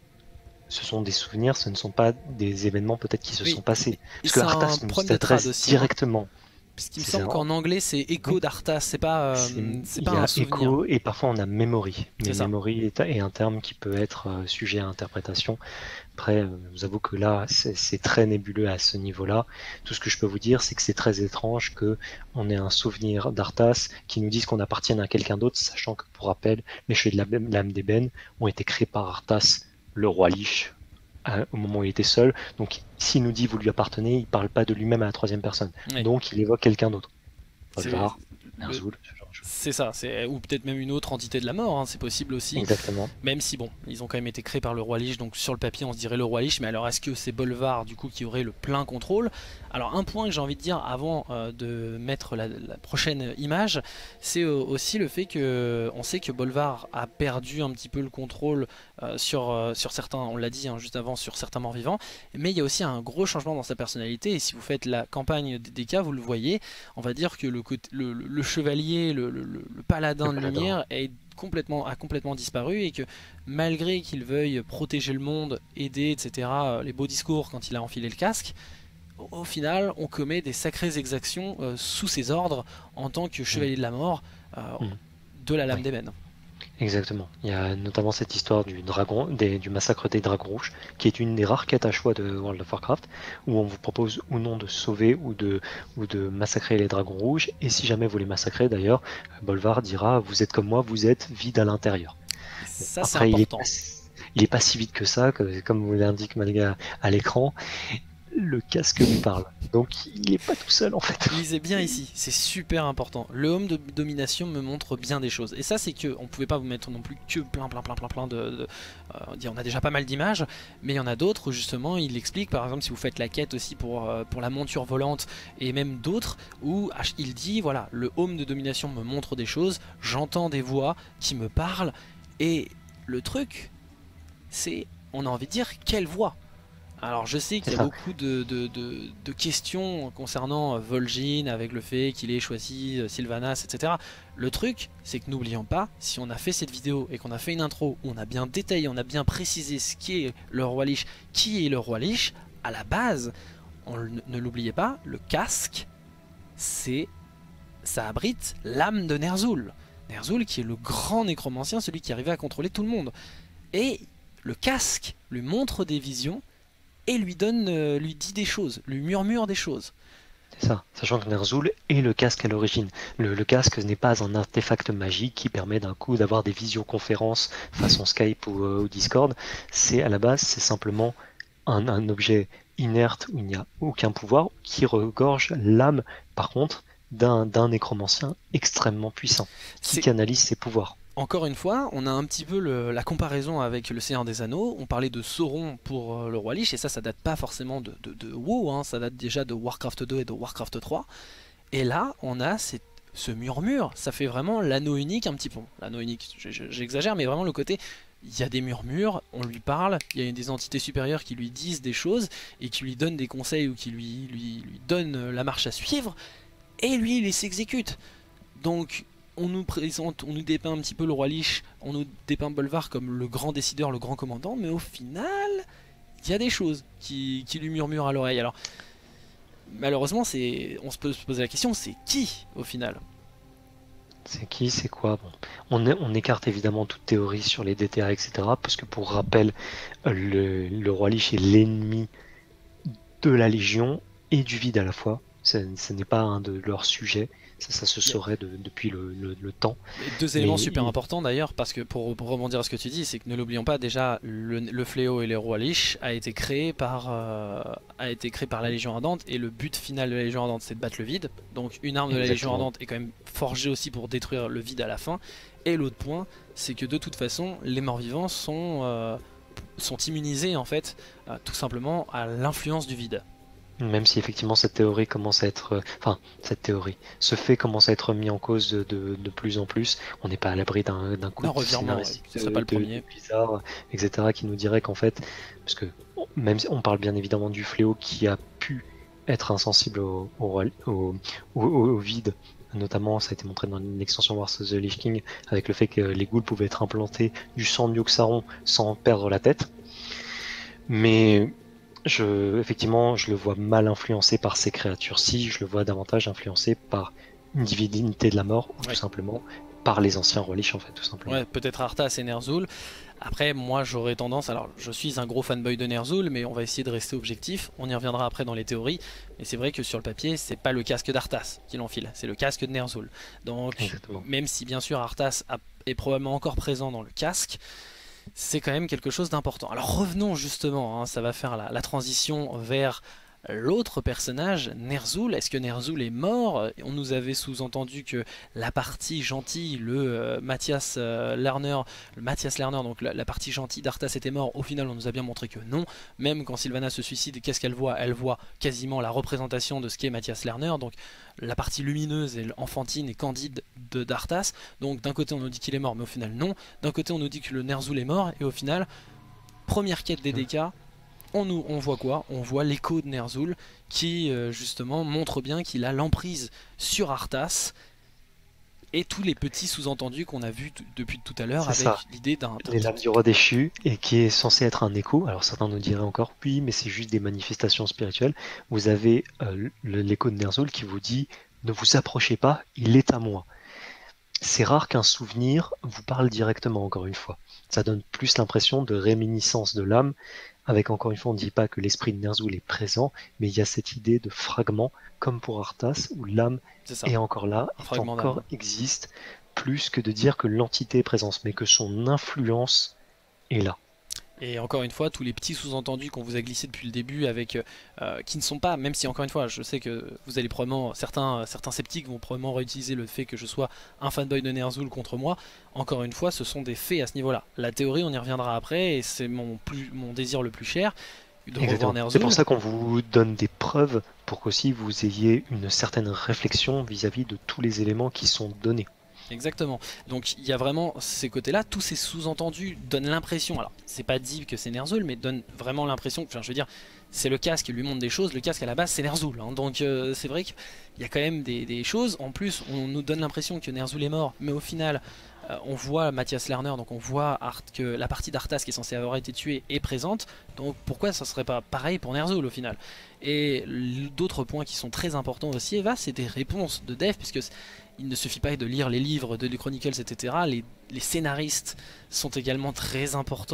S4: ce sont des souvenirs, ce ne sont pas des événements peut-être qui se
S3: oui.
S4: sont passés.
S3: Et
S4: Parce que Arthas nous s'adresse directement.
S3: Parce qu'il me semble qu'en anglais c'est écho d'Arthas, c'est pas, euh, c'est pas
S4: il y a
S3: un souvenir.
S4: écho et parfois on a memory. Mais
S3: ça.
S4: memory est, est un terme qui peut être euh, sujet à interprétation. Après, euh, je vous avoue que là, c'est très nébuleux à ce niveau-là. Tout ce que je peux vous dire, c'est que c'est très étrange que on ait un souvenir d'Arthas qui nous dise qu'on appartient à quelqu'un d'autre, sachant que, pour rappel, les cheveux de la lame d'ébène ont été créés par Arthas, le roi Lich, euh, au moment où il était seul. Donc, s'il nous dit vous lui appartenez, il parle pas de lui-même à la troisième personne. Oui. Donc, il évoque quelqu'un d'autre. Bolvar, Ner'zhul, ce genre de choses.
S3: C'est ça, ou peut-être même une autre entité de la mort, hein, c'est possible aussi.
S4: Exactement.
S3: Même si bon, ils ont quand même été créés par le roi Lich, donc sur le papier on se dirait le roi Lich, mais alors est-ce que c'est Bolvar du coup qui aurait le plein contrôle? Alors un point que j'ai envie de dire avant euh, de mettre la, la prochaine image, c'est euh, aussi le fait que on sait que Bolvar a perdu un petit peu le contrôle euh, sur, euh, sur certains, on l'a dit hein, juste avant, sur certains morts vivants, mais il y a aussi un gros changement dans sa personnalité, et si vous faites la campagne des D K, vous le voyez, on va dire que le, côté, le, le, le chevalier, le, le, le paladin le de paladin. lumière est complètement, a complètement disparu, et que malgré qu'il veuille protéger le monde, aider, et cetera, les beaux discours quand il a enfilé le casque, au final on commet des sacrées exactions euh, sous ses ordres en tant que chevalier mmh. de la mort euh, mmh. de la lame oui. d'ébène.
S4: Exactement. Il y a notamment cette histoire du dragon, des, du massacre des dragons rouges, qui est une des rares quêtes à choix de World of Warcraft, où on vous propose ou non de sauver ou de, ou de massacrer les dragons rouges, et si jamais vous les massacrez d'ailleurs, Bolvar dira vous êtes comme moi, vous êtes vide à l'intérieur.
S3: Ça c'est important.
S4: Il n'est pas, pas si vite que ça, que, comme vous l'indique Malga à l'écran. Le casque lui parle, donc il n'est pas tout seul en fait.
S3: Lisez bien ici, c'est super important. Le home de domination me montre bien des choses, et ça c'est que on pouvait pas vous mettre non plus que plein plein plein plein plein de, de euh, on a déjà pas mal d'images, mais il y en a d'autres où justement il explique, par exemple si vous faites la quête aussi pour, euh, pour la monture volante et même d'autres, où il dit voilà, le home de domination me montre des choses, j'entends des voix qui me parlent, et le truc c'est, on a envie de dire, quelle voix? Alors je sais qu'il y a beaucoup de, de, de, de questions concernant Vol'jin avec le fait qu'il ait choisi Sylvanas, et cetera. Le truc, c'est que n'oublions pas, si on a fait cette vidéo et qu'on a fait une intro où on a bien détaillé, on a bien précisé ce qu'est le roi Lich, qui est le roi Lich, à la base, on, ne l'oubliez pas, le casque, c'est, ça abrite l'âme de Ner'zhul. Ner'zhul qui est le grand nécromancien, celui qui arrivait à contrôler tout le monde. Et le casque lui montre des visions, et lui donne, euh, lui dit des choses, lui murmure des choses.
S4: C'est ça, sachant que Ner'zhul est le casque à l'origine. Le, le casque n'est pas un artefact magique qui permet d'un coup d'avoir des visioconférences façon Skype ou, euh, ou Discord. C'est à la base, c'est simplement un, un objet inerte, où il n'y a aucun pouvoir, qui regorge l'âme, par contre, d'un d'un nécromancien extrêmement puissant, qui
S3: C'est-
S4: canalise ses pouvoirs.
S3: Encore une fois, on a un petit peu le- la comparaison avec le Seigneur des Anneaux. On parlait de Sauron pour euh, le Roi Lich, et ça, ça date pas forcément de, de, de WoW, hein, ça date déjà de Warcraft deux et de Warcraft trois. Et là, on a cette- ce murmure, ça fait vraiment l'anneau unique un petit peu. L'anneau unique, j- j- j'exagère, mais vraiment le côté, il y a des murmures, on lui parle, il y a des entités supérieures qui lui disent des choses, et qui lui donnent des conseils, ou qui lui, lui, lui donnent la marche à suivre, et lui, il les s'exécute. Donc, on nous présente, on nous dépeint un petit peu le Roi Lich, on nous dépeint Bolvar comme le grand décideur, le grand commandant, mais au final, il y a des choses qui, qui lui murmurent à l'oreille. Alors, malheureusement, c'est, on se peut se poser la question, c'est qui au final?
S4: C'est qui, c'est quoi? Bon. On, est- on écarte évidemment toute théorie sur les D T A, et cetera. Parce que pour rappel, euh, le, le Roi Lich est l'ennemi de la Légion et du vide à la fois. Ce, ce n'est pas un de leurs sujets. Ça, ça se saurait de- depuis le, le- le temps.
S3: Et deux éléments
S4: Mais
S3: super
S4: il-
S3: importants d'ailleurs, parce que pour, pour rebondir à ce que tu dis, c'est que ne l'oublions pas, déjà, le, le fléau et les rois Lich a été créé par euh, a été créé par la Légion Ardente, et le but final de la Légion Ardente, c'est de battre le vide. Donc une arme de la Légion
S4: Exactement.
S3: Ardente est quand même forgée aussi pour détruire le vide à la fin. Et l'autre point, c'est que de toute façon, les morts-vivants sont euh, sont immunisés en fait, euh, tout simplement à l'influence du vide.
S4: Même si effectivement cette théorie commence à être, euh, enfin cette théorie, ce fait commence à être mis en cause de, de, de plus en plus, on n'est pas à l'abri d'un d'un coup
S3: Un
S4: de
S3: revirement,
S4: scénaristique
S3: ouais, ce serait pas le
S4: de- de
S3: premier.
S4: Blizzard, et cetera, qui nous dirait qu'en fait, parce que même si on parle bien évidemment du fléau qui a pu être insensible au, au, roi- au, au- au vide, notamment ça a été montré dans l'extension Wars of the Lich King, avec le fait que les ghouls pouvaient être implantés du sang de Yogg-Saron sans perdre la tête. Mais je, effectivement, je le vois mal influencé par ces créatures-ci, je le vois davantage influencé par une divinité de la mort, ou
S3: Ouais.
S4: tout simplement par les anciens Roi Lich, en fait, tout simplement.
S3: Ouais, peut-être Arthas et Ner'zhul. Après, moi j'aurais tendance, alors je suis un gros fanboy de Ner'zhul, mais on va essayer de rester objectif. On y reviendra après dans les théories. Mais c'est vrai que sur le papier, c'est pas le casque d'Arthas qui l'enfile, c'est le casque de Ner'zhul. Donc,
S4: Exactement.
S3: même si bien sûr Arthas a- est probablement encore présent dans le casque, c'est quand même quelque chose d'important. Alors revenons justement, hein, ça va faire la, la transition vers l'autre personnage, Ner'zhul. Est-ce que Ner'zhul est mort? On nous avait sous-entendu que la partie gentille, le euh, Matthias euh, Lerner, le Matthias Lerner, donc la, la partie gentille d'Arthas était mort. Au final, on nous a bien montré que non. Même quand Sylvanas se suicide, qu'est-ce qu'elle voit? Elle voit quasiment la représentation de ce qu'est Matthias Lerner, donc la partie lumineuse et enfantine et candide de d'Arthas. Donc d'un côté, on nous dit qu'il est mort, mais au final, non. D'un côté, on nous dit que le Ner'zhul est mort, et au final, première quête des D K. On, nous, on voit quoi? On voit l'écho de Ner'zhul qui euh, justement montre bien qu'il a l'emprise sur Arthas, et tous les petits sous-entendus qu'on a vus t- depuis tout à l'heure avec
S4: C'est ça.
S3: l'idée d'un...
S4: Les lames du roi déchu, et qui est censé être un écho. Alors certains nous diraient encore, oui, mais c'est juste des manifestations spirituelles. Vous avez euh, le- l'écho de Ner'zhul qui vous dit, ne vous approchez pas, il est à moi. C'est rare qu'un souvenir vous parle directement, encore une fois. Ça donne plus l'impression de réminiscence de l'âme, avec encore une fois, on ne dit pas que l'esprit de Ner'zhul est présent, mais il y a cette idée de fragment, comme pour Arthas, où l'âme
S3: C'est ça.
S4: est encore là,
S3: Un
S4: est
S3: fragment
S4: encore
S3: d'âme.
S4: existe, plus que de dire que l'entité est présente, mais que son influence est là.
S3: Et encore une fois, tous les petits sous-entendus qu'on vous a glissés depuis le début, avec euh, qui ne sont pas, même si encore une fois, je sais que vous allez probablement, certains, certains sceptiques vont probablement réutiliser le fait que je sois un fanboy de Ner'zhul contre moi. Encore une fois, ce sont des faits à ce niveau-là. La théorie, on y reviendra après, et c'est mon, plus, mon désir le plus cher, de revoir
S4: Exactement.
S3: Ner'zhul.
S4: C'est pour ça qu'on vous donne des preuves, pour qu'aussi vous ayez une certaine réflexion vis-à-vis de tous les éléments qui sont donnés.
S3: Exactement. Donc il y a vraiment ces côtés-là, tous ces sous-entendus donnent l'impression, alors c'est pas dit que c'est Ner'zhul, mais donnent vraiment l'impression, enfin je veux dire, c'est le casque qui lui montre des choses, le casque à la base c'est Ner'zhul, hein. Donc euh, c'est vrai qu'il y a quand même des, des choses, en plus on nous donne l'impression que Ner'zhul est mort, mais au final euh, on voit Matthias Lerner, donc on voit Art, que la partie d'Arthas qui est censée avoir été tuée est présente, donc pourquoi ça serait pas pareil pour Ner'zhul au final? Et d'autres points qui sont très importants aussi, Eva, c'est des réponses de Dev, puisque il ne suffit pas de lire les livres de les Chronicles, et cetera. Les, les scénaristes sont également très importants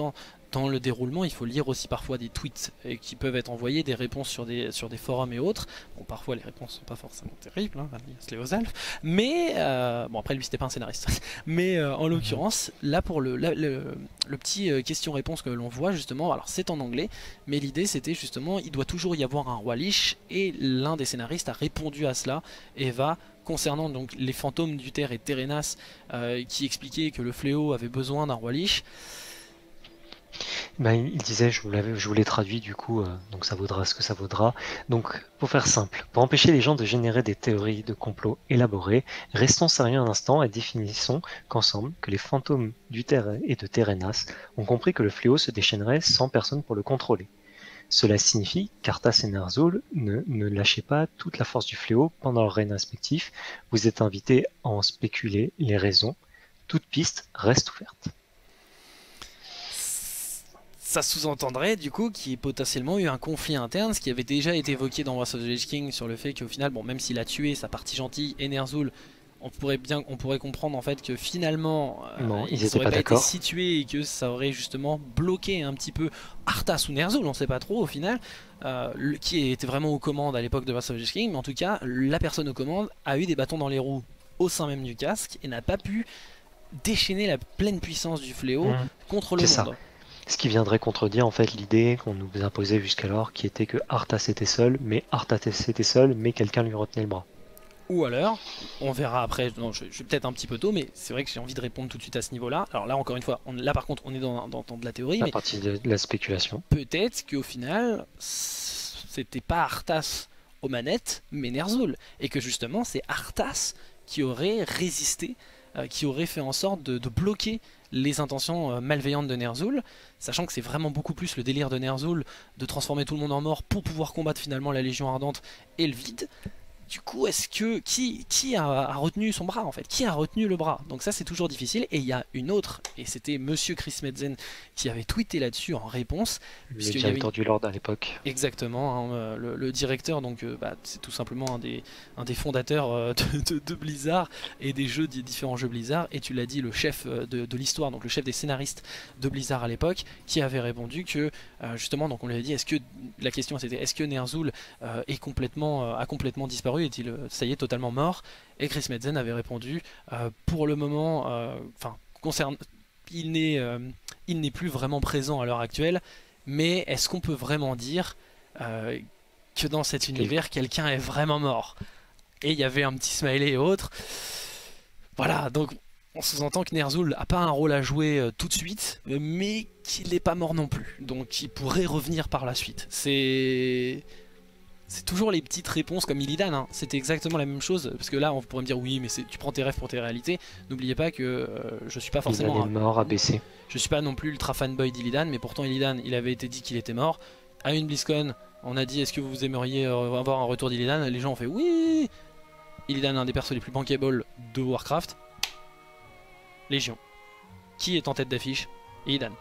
S3: dans le déroulement, il faut lire aussi parfois des tweets et qui peuvent être envoyés, des réponses sur des, sur des forums et autres. Bon, parfois les réponses sont pas forcément terribles, hein, se les aux elfes, mais euh, bon, après lui c'était pas un scénariste, mais euh, en l'occurrence, là pour le, la, le, le petit euh, question-réponse que l'on voit justement, alors c'est en anglais, mais l'idée c'était justement, il doit toujours y avoir un roi Lich, et l'un des scénaristes a répondu à cela et va, concernant donc les fantômes du Terre et Terenas, euh, qui expliquaient que le fléau avait besoin d'un roi Lich.
S4: Ben, il disait, je vous l'avais, je vous l'ai traduit du coup, euh, donc ça vaudra ce que ça vaudra. Donc, pour faire simple, pour empêcher les gens de générer des théories de complot élaborées, restons sérieux un instant et définissons qu'ensemble, que les fantômes du Terre et de Terenas ont compris que le fléau se déchaînerait sans personne pour le contrôler. Cela signifie qu'Arthas et Ner'zhul ne, ne lâchaient pas toute la force du fléau pendant leur règne respectif. Vous êtes invités à en spéculer les raisons. Toute piste reste ouverte.
S3: Ça sous-entendrait du coup qu'il y ait potentiellement eu un conflit interne, ce qui avait déjà été évoqué dans Wrath of the Lich King sur le fait qu'au final, bon, même s'il a tué sa partie gentille et Ner'zhul, on pourrait bien, on pourrait comprendre en fait que finalement
S4: non,
S3: euh,
S4: ils
S3: n'auraient
S4: pas,
S3: pas été
S4: d'accord.
S3: situés et que ça aurait justement bloqué un petit peu Arthas ou Ner'zhul, on sait pas trop au final, euh, le, qui était vraiment aux commandes à l'époque de Wrath of the Lich King, mais en tout cas la personne aux commandes a eu des bâtons dans les roues au sein même du casque et n'a pas pu déchaîner la pleine puissance du fléau mmh. contre le
S4: C'est
S3: monde.
S4: Ça. Ce qui viendrait contredire en fait l'idée qu'on nous imposait jusqu'alors, qui était que Arthas était seul, mais Arthas était seul, mais quelqu'un lui retenait le bras.
S3: Ou alors, on verra après, non, je, je suis peut-être un petit peu tôt, mais c'est vrai que j'ai envie de répondre tout de suite à ce niveau-là. Alors là, encore une fois, on, là par contre, on est dans, dans, dans de la théorie.
S4: La
S3: mais
S4: partie de, de la spéculation.
S3: Peut-être qu'au final, c'était pas Arthas aux manettes, mais Ner'zhul. Et que justement, c'est Arthas qui aurait résisté, euh, qui aurait fait en sorte de, de bloquer les intentions euh, malveillantes de Ner'zhul, sachant que c'est vraiment beaucoup plus le délire de Ner'zhul de transformer tout le monde en mort pour pouvoir combattre finalement la Légion Ardente et le vide. Du coup, est-ce que qui, qui a, a retenu son bras en fait? Qui a retenu le bras? Donc ça c'est toujours difficile. Et il y a une autre, et c'était Monsieur Chris Metzen qui avait tweeté là-dessus en réponse.
S4: Le directeur avait... du Lord à l'époque.
S3: Exactement, hein, le, le directeur, donc euh, bah, c'est tout simplement un des, un des fondateurs euh, de, de, de Blizzard et des jeux, des différents jeux Blizzard. Et tu l'as dit, le chef de, de l'histoire, donc le chef des scénaristes de Blizzard à l'époque, qui avait répondu que euh, justement, donc on lui avait dit, est-ce que la question c'était, est-ce que Ner'zhul euh, est complètement, euh, a complètement disparu? Est-il, ça y est, totalement mort? Et Chris Metzen avait répondu euh, pour le moment, enfin, euh, concerne, il n'est euh, il n'est plus vraiment présent à l'heure actuelle, mais est-ce qu'on peut vraiment dire euh, que dans cet univers, quelqu'un est vraiment mort? Et il y avait un petit smiley et autres. Voilà, donc on sous-entend que Ner'zhul n'a pas un rôle à jouer euh, tout de suite, mais qu'il n'est pas mort non plus, donc il pourrait revenir par la suite. C'est... C'est toujours les petites réponses comme Illidan, hein. C'était exactement la même chose, parce que là on pourrait me dire oui mais tu prends tes rêves pour tes réalités, n'oubliez pas que euh, je suis pas forcément...
S4: Illidan est mort, a baissé.
S3: Je suis pas non plus ultra fanboy d'Illidan, mais pourtant Illidan il avait été dit qu'il était mort. À une BlizzCon, on a dit est-ce que vous aimeriez euh, avoir un retour d'Illidan? Les gens ont fait oui. Illidan est un des persos les plus bankable de Warcraft. Légion. Qui est en tête d'affiche? Illidan.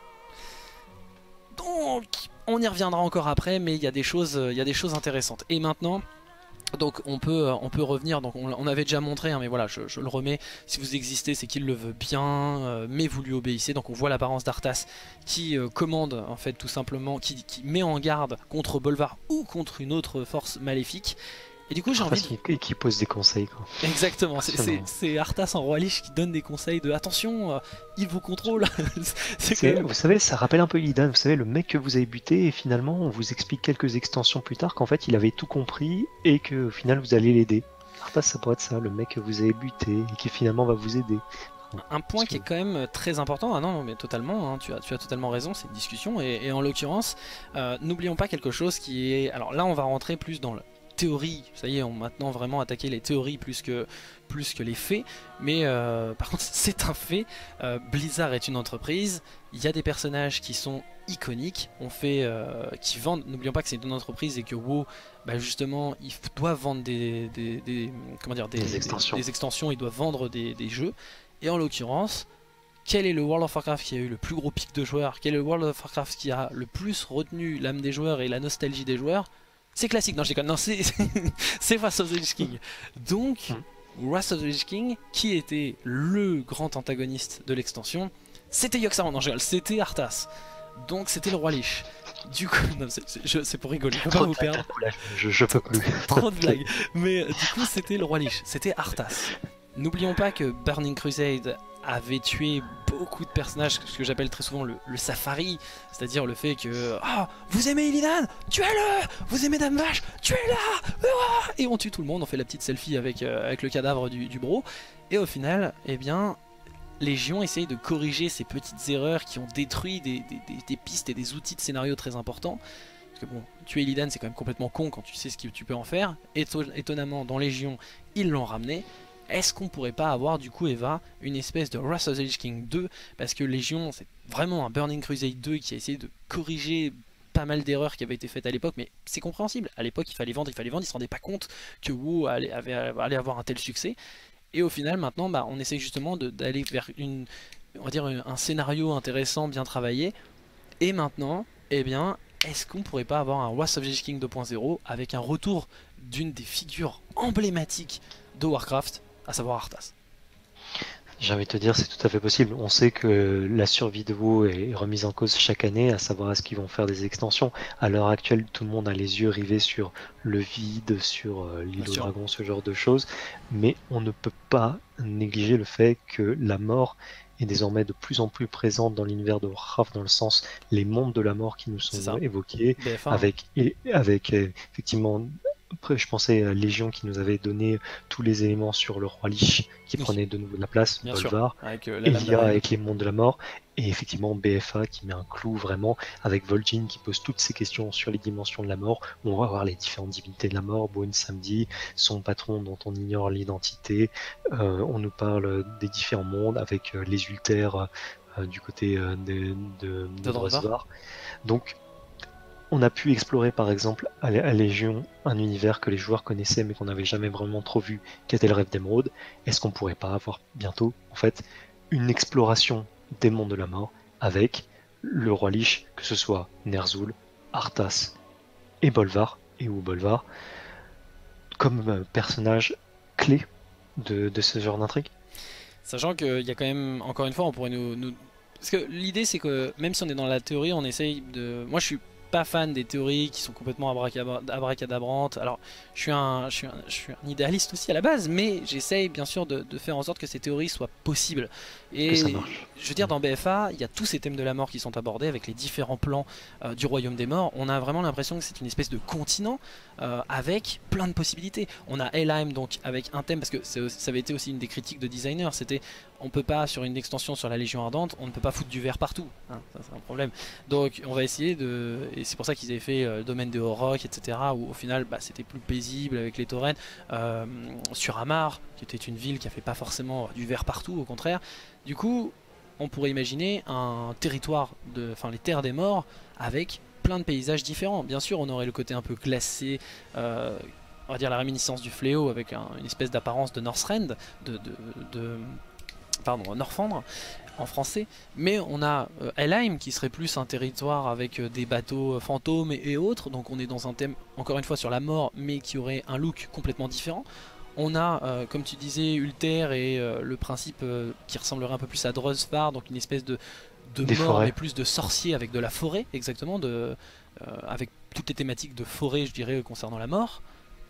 S3: Donc, on y reviendra encore après, mais il y a des choses, il y a des choses intéressantes. Et maintenant, donc on peut, on peut revenir. Donc on, on avait déjà montré, hein, mais voilà, je, je le remets. Si vous existez, c'est qu'il le veut bien, euh, mais vous lui obéissez. Donc on voit l'apparence d'Arthas qui euh, commande, en fait, tout simplement, qui, qui met en garde contre Bolvar ou contre une autre force maléfique. Et du coup, j'ai envie de...
S4: qui, qui pose des conseils, quoi.
S3: Exactement, c'est Arthas en roi Lich qui donne des conseils de attention, euh, il vous contrôle.
S4: même... Vous savez, ça rappelle un peu Illidan. Vous savez, le mec que vous avez buté, et finalement, on vous explique quelques extensions plus tard qu'en fait, il avait tout compris et qu'au final, vous allez l'aider. Arthas, ça pourrait être ça, le mec que vous avez buté et qui finalement va vous aider.
S3: Un point qui est quand même très important, ah non, non mais totalement, hein, tu, as, tu as totalement raison, c'est une discussion, et, et en l'occurrence, euh, n'oublions pas quelque chose qui est... Alors là, on va rentrer plus dans le... théorie, ça y est, on maintenant vraiment attaqué les théories plus que, plus que les faits, mais euh, par contre c'est un fait, euh, Blizzard est une entreprise, il y a des personnages qui sont iconiques, on fait, euh, qui vendent, n'oublions pas que c'est une entreprise et que WoW, bah justement, ils doivent vendre des, des, des comment dire, des,
S4: des, extensions.
S3: Des, des extensions, ils doivent vendre des, des jeux, et en l'occurrence, quel est le World of Warcraft qui a eu le plus gros pic de joueurs? Quel est le World of Warcraft qui a le plus retenu l'âme des joueurs et la nostalgie des joueurs? C'est classique, non je déconne, non c'est c'est Wrath of the Lich King. Donc, Wrath of the Lich King, qui était le grand antagoniste de l'extension, c'était Yogg-Saron, non je rigole, c'était Arthas. Donc c'était le roi Lich. Du coup, non, c'est pour rigoler, je peux pas vous perdre.
S4: Je, je peux plus.
S3: Trop de blagues. Mais euh, du coup, c'était le roi Lich, c'était Arthas. N'oublions pas que Burning Crusade avait tué beaucoup de personnages, ce que j'appelle très souvent le, le safari, c'est-à-dire le fait que ah, vous aimez Illidan, tuez-le, vous aimez Dame Vache, tuez-la, ah et on tue tout le monde, on fait la petite selfie avec, euh, avec le cadavre du, du bro, et au final, eh bien, Légion essaye de corriger ces petites erreurs qui ont détruit des, des, des, des pistes et des outils de scénario très importants. Parce que bon, tuer Illidan c'est quand même complètement con quand tu sais ce que tu peux en faire. Étonnamment, dans Légion, ils l'ont ramené. Est-ce qu'on pourrait pas avoir du coup, Eva, une espèce de Wrath of the Lich King deux? Parce que Légion, c'est vraiment un Burning Crusade deux qui a essayé de corriger pas mal d'erreurs qui avaient été faites à l'époque, mais c'est compréhensible. À l'époque, il fallait vendre, il fallait vendre, ils se rendaient pas compte que WoW allait, avait, allait avoir un tel succès. Et au final, maintenant, bah, on essaye justement d'aller vers une, on va dire un scénario intéressant, bien travaillé. Et maintenant, eh bien, est-ce qu'on pourrait pas avoir un Wrath of the Lich King deux point zéro avec un retour d'une des figures emblématiques de Warcraft, à savoir Arthas?
S4: J'ai envie de te dire, c'est tout à fait possible. On sait que la survie de WoW est remise en cause chaque année, à savoir est-ce qu'ils vont faire des extensions. À l'heure actuelle, tout le monde a les yeux rivés sur le vide, sur euh, l'île au dragon, ce genre de choses. Mais on ne peut pas négliger le fait que la mort est désormais de plus en plus présente dans l'univers de Warcraft, dans le sens les mondes de la mort qui nous sont évoqués, B F un, avec, et, avec euh, effectivement... Après, je pensais à Légion qui nous avait donné tous les éléments sur le roi Lich qui oui. prenait de nouveau de la place, Bolvar, avec euh, Elia avec les mondes de la mort, et effectivement B F A qui met un clou vraiment avec Vol'jin qui pose toutes ces questions sur les dimensions de la mort, où on va voir les différentes divinités de la mort, Bwonsamdi, son patron dont on ignore l'identité, euh, on nous parle des différents mondes avec euh, les Ultères euh, du côté euh, de, de, de, de Drazvar. Donc on a pu explorer par exemple à Légion un univers que les joueurs connaissaient mais qu'on n'avait jamais vraiment trop vu, qui était le rêve d'Émeraude. Est-ce qu'on pourrait pas avoir bientôt en fait une exploration des mondes de la mort avec le roi Lich, que ce soit Ner'zhul, Arthas et Bolvar, et ou Bolvar, comme personnage clé de, de ce genre d'intrigue?
S3: Sachant qu'il y a quand même, encore une fois, on pourrait nous... nous... Parce que l'idée c'est que même si on est dans la théorie, on essaye de... Moi je suis pas fan des théories qui sont complètement abracadabrantes. Alors, je suis, un, je, suis un, je suis un idéaliste aussi à la base, mais j'essaye bien sûr de, de faire en sorte que ces théories soient possibles. Et je veux dire, dans B F A, il y a tous ces thèmes de la mort qui sont abordés avec les différents plans euh, du royaume des morts. On a vraiment l'impression que c'est une espèce de continent euh, avec plein de possibilités. On a Helheim donc avec un thème, parce que ça avait été aussi une des critiques de designers, c'était on peut pas, sur une extension sur la Légion Ardente, on ne peut pas foutre du verre partout, hein, ça c'est un problème. Donc on va essayer de... Et c'est pour ça qu'ils avaient fait euh, le domaine de Horok, et cetera, où au final bah, c'était plus paisible avec les taurennes. Euh, sur Amar, qui était une ville qui a fait pas forcément du verre partout, au contraire. Du coup, on pourrait imaginer un territoire, de, enfin les terres des morts, avec plein de paysages différents. Bien sûr, on aurait le côté un peu glacé, euh, on va dire la réminiscence du fléau, avec un, une espèce d'apparence de Northrend, de... de, de pardon, Norfandre en français, mais on a euh, Helheim qui serait plus un territoire avec euh, des bateaux euh, fantômes et, et autres, donc on est dans un thème encore une fois sur la mort mais qui aurait un look complètement différent. On a, euh, comme tu disais, Ulter et euh, le principe euh, qui ressemblerait un peu plus à Drosvar, donc une espèce de, de mort forêts. Mais plus de sorcier avec de la forêt, exactement, de, euh, avec toutes les thématiques de forêt je dirais concernant la mort.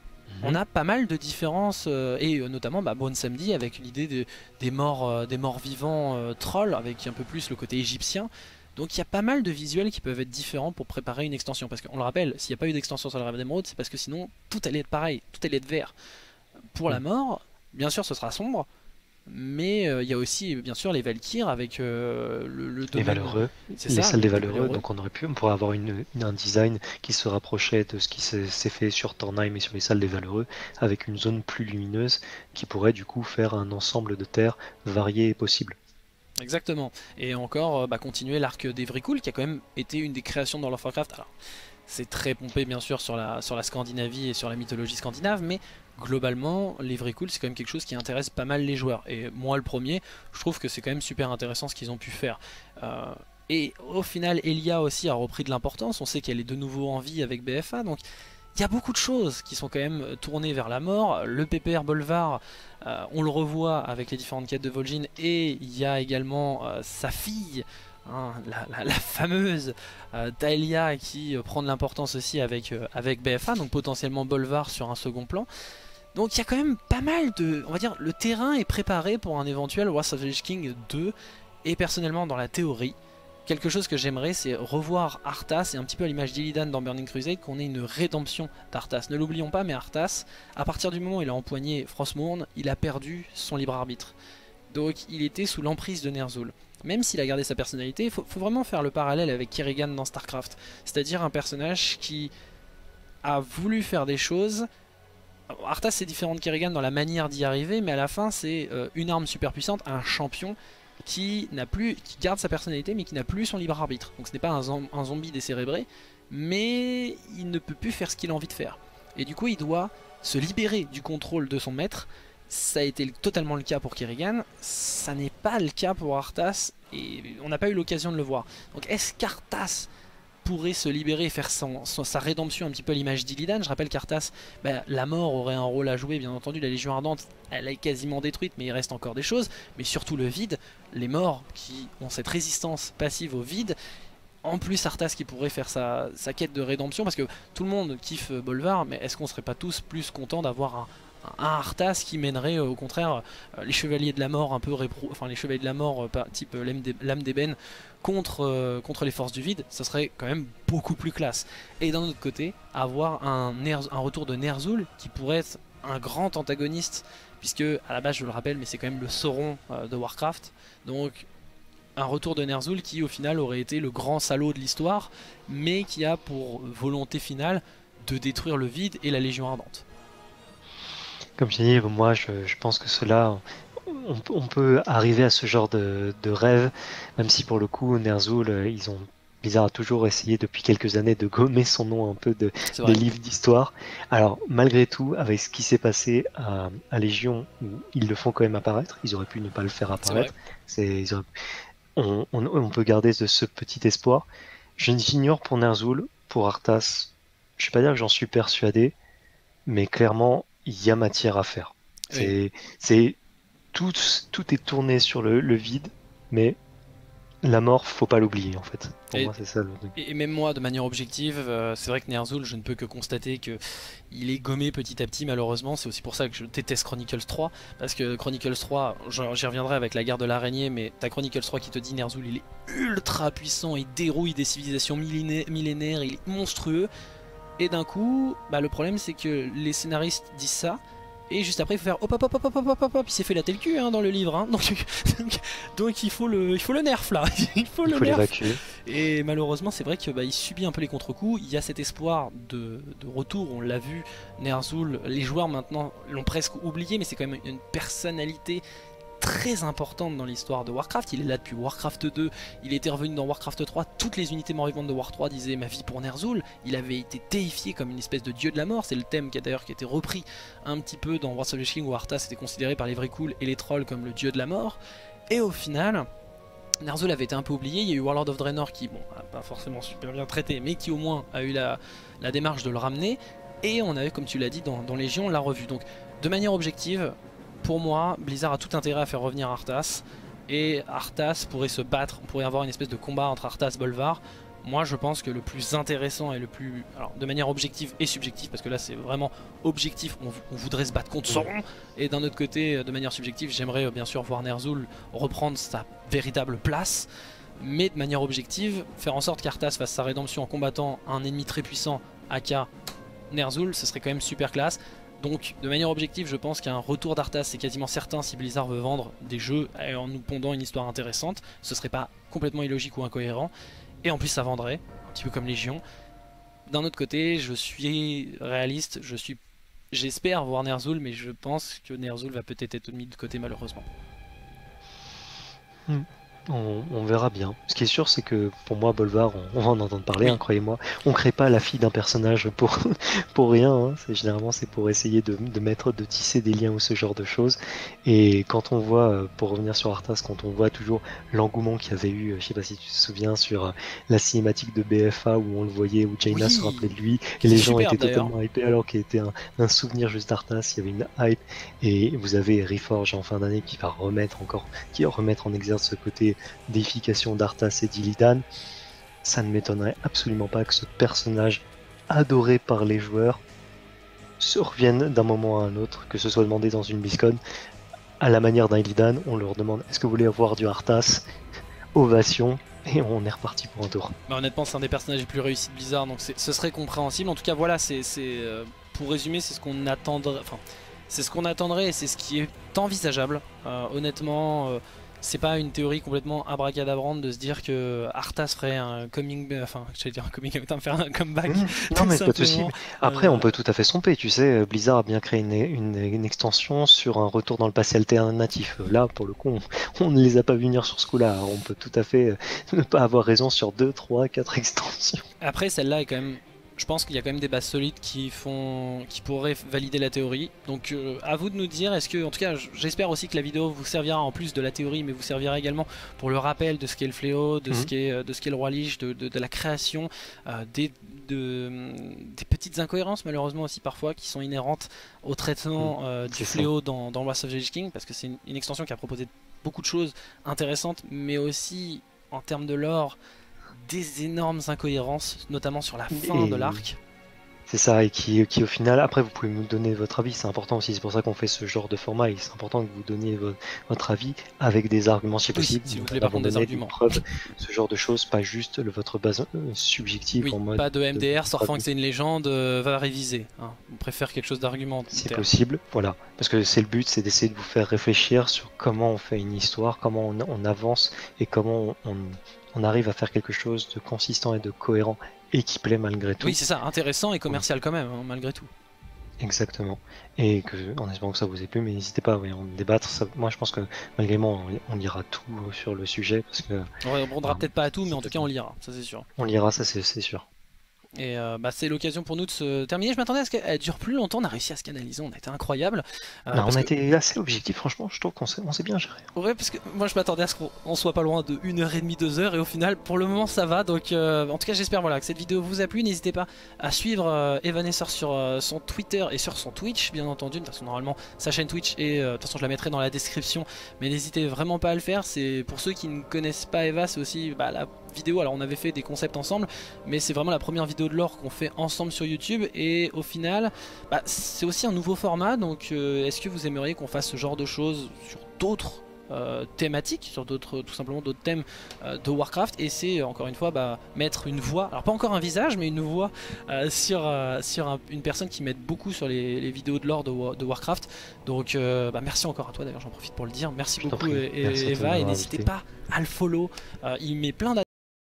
S3: On a pas mal de différences euh, et euh, notamment bah, Bwonsamdi avec l'idée de, des morts, euh, des morts vivants euh, trolls avec un peu plus le côté égyptien. Donc il y a pas mal de visuels qui peuvent être différents pour préparer une extension. Parce qu'on le rappelle, s'il n'y a pas eu d'extension sur le rêve d'Émeraude, c'est parce que sinon tout allait être pareil, tout allait être vert. Pour la mort, bien sûr ce sera sombre, mais il euh, y a aussi bien sûr les Valkyres avec euh, le, le domaine...
S4: Les Valeureux, les ça, salles des Valeureux, Valeureux. Donc on aurait pu, on pourrait avoir une, une, un design qui se rapprochait de ce qui s'est fait sur Tornheim et sur les salles des Valeureux, avec une zone plus lumineuse qui pourrait du coup faire un ensemble de terres variées et possibles.
S3: Exactement, et encore bah, continuer l'arc d'Evricool qui a quand même été une des créations dans World of Warcraft. Alors c'est très pompé bien sûr sur la, sur la Scandinavie et sur la mythologie scandinave, mais globalement, l'Evricool c'est quand même quelque chose qui intéresse pas mal les joueurs. Et moi le premier, je trouve que c'est quand même super intéressant ce qu'ils ont pu faire. Euh, et au final, Elia aussi a repris de l'importance, on sait qu'elle est de nouveau en vie avec B F A, donc il y a beaucoup de choses qui sont quand même tournées vers la mort. Le P P R Bolvar, euh, on le revoit avec les différentes quêtes de Vol'jin, et il y a également euh, sa fille, hein, la, la- la fameuse euh, Dahlia qui euh, prend de l'importance aussi avec, euh, avec B F A, donc potentiellement Bolvar sur un second plan. Donc il y a quand même pas mal de... On va dire, le terrain est préparé pour un éventuel Wrath of the Lich King deux, et personnellement dans la théorie, quelque chose que j'aimerais, c'est revoir Arthas, et un petit peu à l'image d'Illidan dans Burning Crusade, qu'on ait une rédemption d'Arthas. Ne l'oublions pas, mais Arthas, à partir du moment où il a empoigné Frostmourne, il a perdu son libre arbitre. Donc il était sous l'emprise de Ner'zhul. Même s'il a gardé sa personnalité, il faut, faut vraiment faire le parallèle avec Kerrigan dans StarCraft. C'est-à-dire un personnage qui a voulu faire des choses... Arthas c'est différent de Kerrigan dans la manière d'y arriver, mais à la fin c'est euh, une arme super puissante, un champion qui n'a plus, qui garde sa personnalité mais qui n'a plus son libre arbitre. Donc ce n'est pas un, zom un zombie décérébré, mais il ne peut plus faire ce qu'il a envie de faire. Et du coup il doit se libérer du contrôle de son maître. Ça a été totalement le cas pour Kerrigan, ça n'est pas le cas pour Arthas, et on n'a pas eu l'occasion de le voir. Donc est-ce qu'Arthas pourrait se libérer et faire son, son, sa rédemption un petit peu à l'image d'Illidan? Je rappelle qu'Arthas, bah, la mort aurait un rôle à jouer, bien entendu, la Légion Ardente, elle est quasiment détruite, mais il reste encore des choses, mais surtout le vide, les morts qui ont cette résistance passive au vide, en plus Arthas qui pourrait faire sa, sa quête de rédemption, parce que tout le monde kiffe Bolvar, mais est-ce qu'on serait pas tous plus contents d'avoir un un Arthas qui mènerait euh, au contraire euh, les chevaliers de la mort un peu répro... enfin les chevaliers de la mort euh, type euh, l'âme d'ébène contre, euh, contre les forces du vide, ça serait quand même beaucoup plus classe. Et d'un autre côté, avoir un, un retour de Ner'zhul qui pourrait être un grand antagoniste, puisque à la base je le rappelle, mais c'est quand même le Sauron euh, de Warcraft, donc un retour de Ner'zhul qui au final aurait été le grand salaud de l'histoire, mais qui a pour volonté finale de détruire le vide et la Légion Ardente.
S4: Comme je dis, moi je, je pense que cela, on, on peut arriver à ce genre de, de rêve, même si pour le coup Ner'zhul, ils ont Blizzard a toujours essayé depuis quelques années de gommer son nom un peu de, des livres d'histoire. Alors malgré tout, avec ce qui s'est passé à, à Légion, où ils le font quand même apparaître, ils auraient pu ne pas le faire apparaître. C'est ils auraient, on, on, on peut garder de ce petit espoir. Je n'ignore pour Ner'zhul, pour Arthas, je ne vais pas dire que j'en suis persuadé, mais clairement il y a matière à faire. C'est, oui. c'est tout, tout est tourné sur le, le vide, mais la mort, faut pas l'oublier en fait. Pour
S3: et,
S4: moi, c'est ça le truc.
S3: Et même moi, de manière objective, euh, c'est vrai que Ner'zhul, je ne peux que constater que il est gommé petit à petit, malheureusement. C'est aussi pour ça que je déteste Chronicles trois, parce que Chronicles trois, j'y reviendrai avec la guerre de l'araignée, mais t'as Chronicles trois qui te dit Ner'zhul, il est ultra puissant, il dérouille des civilisations millénaires, il est monstrueux. Et d'un coup, bah, le problème c'est que les scénaristes disent ça, et juste après il faut faire hop hop hop hop hop hop hop hop, il s'est fait latter le cul hein, dans le livre, hein. donc, donc, donc il faut le, il faut le nerf là, il faut
S4: il
S3: le
S4: faut
S3: nerf.
S4: Et
S3: malheureusement c'est vrai qu'il bah, subit un peu les contre-coups, il y a cet espoir de, de retour, on l'a vu, Ner'zhul, les joueurs maintenant l'ont presque oublié, mais c'est quand même une personnalité très importante dans l'histoire de Warcraft. Il est là depuis Warcraft deux, il était revenu dans Warcraft trois, toutes les unités mort-vivantes de War trois disaient ma vie pour Ner'zhul, il avait été déifié comme une espèce de dieu de la mort, c'est le thème qui a d'ailleurs qui a été repris un petit peu dans Wrath of the Lich King, où Arthas était considéré par les Vrykul et les trolls comme le dieu de la mort, et au final Ner'zhul avait été un peu oublié. Il y a eu Warlord of Draenor qui, bon, a pas forcément super bien traité, mais qui au moins a eu la, la démarche de le ramener, et on avait, comme tu l'as dit, dans, dans Légion, la revue. Donc de manière objective, pour moi, Blizzard a tout intérêt à faire revenir Arthas, et Arthas pourrait se battre, on pourrait avoir une espèce de combat entre Arthas et Bolvar. Moi je pense que le plus intéressant et le plus... Alors de manière objective et subjective, parce que là c'est vraiment objectif, on, on voudrait se battre contre Sauron, et d'un autre côté, de manière subjective, j'aimerais bien sûr voir Ner'zhul reprendre sa véritable place, mais de manière objective, faire en sorte qu'Arthas fasse sa rédemption en combattant un ennemi très puissant, aka Ner'zhul, ce serait quand même super classe. Donc de manière objective, je pense qu'un retour d'Arthas c'est quasiment certain si Blizzard veut vendre des jeux en nous pondant une histoire intéressante. Ce serait pas complètement illogique ou incohérent, et en plus ça vendrait, un petit peu comme Légion. D'un autre côté, je suis réaliste, je suis, j'espère voir Ner'zhul, mais je pense que Ner'zhul va peut-être être mis de côté malheureusement.
S4: Hmm. On, on verra bien. Ce qui est sûr, c'est que pour moi, Bolvar, on, on va en entendre parler, oui. hein, croyez-moi. On crée pas la fille d'un personnage pour, pour rien. Hein. C'est, généralement, c'est pour essayer de, de mettre, de tisser des liens ou ce genre de choses. Et quand on voit, pour revenir sur Arthas, quand on voit toujours l'engouement qu'il y avait eu, je sais pas si tu te souviens, sur la cinématique de B F A où on le voyait, où Jaina oui. se rappelait de lui, et les gens étaient totalement hypés alors qu'il était un, un souvenir juste d'Arthas. Il y avait une hype. Et vous avez Reforge en fin d'année qui va remettre encore, qui va remettre en exergue ce côté côté déification d'Arthas et d'Illidan, ça ne m'étonnerait absolument pas que ce personnage adoré par les joueurs se revienne d'un moment à un autre, que ce soit demandé dans une BlizzCon. À la manière d'un Illidan, on leur demande est-ce que vous voulez avoir du Arthas? Ovation, et on est reparti pour un tour.
S3: Bah, honnêtement, c'est un des personnages les plus réussis de Blizzard, donc ce serait compréhensible. En tout cas, voilà, c'est euh, pour résumer, c'est ce qu'on attendrait. Enfin, c'est ce qu'on attendrait et c'est ce qui est envisageable. Euh, honnêtement, euh, c'est pas une théorie complètement abracadabrante de se dire que Arthas ferait un coming, enfin, j'allais dire un coming, faire un comeback.
S4: Mmh, non mais pas de souci. Après, euh... on peut tout à fait somper. Tu sais, Blizzard a bien créé une, une, une extension sur un retour dans le passé alternatif. Là, pour le coup, on, on ne les a pas vu venir sur ce coup-là. On peut tout à fait ne pas avoir raison sur deux, trois, quatre extensions.
S3: Après, celle-là est quand même. Je pense qu'il y a quand même des bases solides qui font, qui pourraient valider la théorie. Donc euh, à vous de nous dire, est-ce que, en tout cas, j'espère aussi que la vidéo vous servira en plus de la théorie, mais vous servira également pour le rappel de ce qu'est le fléau, de, mmh. ce qu'est, de ce qu'est le roi Lich, de, de, de la création, euh, des, de, des petites incohérences malheureusement aussi parfois qui sont inhérentes au traitement euh, du fléau dans, dans Wrath of the Lich King, parce que c'est une, une extension qui a proposé beaucoup de choses intéressantes, mais aussi en termes de lore, des énormes incohérences, notamment sur la fin et de l'arc.
S4: C'est ça, et qui, qui au final, après vous pouvez nous donner votre avis, c'est important aussi, c'est pour ça qu'on fait ce genre de format, et c'est important que vous donniez vo votre avis avec des arguments si possible.
S3: Oui, s'il vous plaît, par contre des arguments.
S4: Des preuves, ce genre de choses, pas juste le, votre base euh, subjective
S3: oui,
S4: en mode...
S3: pas de M D R, sortant que c'est une légende, euh, va réviser. Hein. On préfère quelque chose d'argument.
S4: Si possible, voilà. Parce que c'est le but, c'est d'essayer de vous faire réfléchir sur comment on fait une histoire, comment on, on avance, et comment on... on on arrive à faire quelque chose de consistant et de cohérent et qui plaît malgré tout.
S3: Oui, c'est ça, intéressant et commercial quand même, hein, malgré tout.
S4: Exactement. Et que, en espérant que ça vous ait plu, mais n'hésitez pas à en débattre. Ça, moi, je pense que malgré moi, on, on lira tout sur le sujet. Parce que,
S3: on ne répondra peut-être pas à tout, mais en tout cas, on lira, ça c'est sûr.
S4: On lira, ça c'est sûr.
S3: Et euh, bah, c'est l'occasion pour nous de se terminer. Je m'attendais à ce qu'elle dure plus longtemps. On a réussi à se canaliser, on a été incroyable.
S4: Euh, bah, on a que... été assez objectif, franchement. Je trouve qu'on s'est bien géré.
S3: Ouais, parce que moi je m'attendais à ce qu'on soit pas loin de une heure trente, deux heures. Et au final, pour le moment, ça va. Donc, euh, en tout cas, j'espère voilà, que cette vidéo vous a plu. N'hésitez pas à suivre euh, Evanescence sur euh, son Twitter et sur son Twitch, bien entendu. De toute façon, normalement, sa chaîne Twitch. Et euh, de toute façon, je la mettrai dans la description. Mais n'hésitez vraiment pas à le faire. C'est pour ceux qui ne connaissent pas Eva, c'est aussi bah, la vidéo. Alors, on avait fait des concepts ensemble, mais c'est vraiment la première vidéo de lore qu'on fait ensemble sur YouTube, et au final bah, c'est aussi un nouveau format. Donc euh, est-ce que vous aimeriez qu'on fasse ce genre de choses sur d'autres euh, thématiques, sur d'autres, tout simplement d'autres thèmes euh, de Warcraft, et c'est encore une fois bah, mettre une voix, alors pas encore un visage mais une voix euh, sur, euh, sur un, une personne qui m'aide beaucoup sur les, les vidéos de lore de, de Warcraft. Donc euh, bah, merci encore à toi, d'ailleurs j'en profite pour le dire, merci beaucoup et, et, merci Eva, et n'hésitez pas à le follow, euh, il met plein d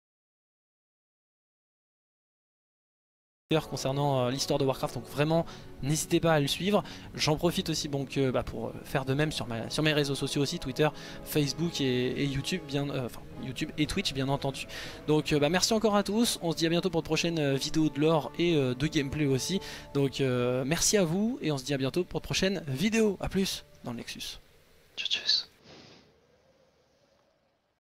S3: concernant euh, l'histoire de Warcraft, donc vraiment n'hésitez pas à le suivre. J'en profite aussi bon, que, bah, pour faire de même sur, ma, sur mes réseaux sociaux aussi, Twitter, Facebook et, et YouTube, bien, euh, enfin YouTube et Twitch bien entendu. Donc euh, bah, merci encore à tous, on se dit à bientôt pour de prochaines euh, vidéos de lore et euh, de gameplay aussi. Donc euh, merci à vous et on se dit à bientôt pour de prochaines vidéos. A plus dans le Nexus.
S4: Tchuss.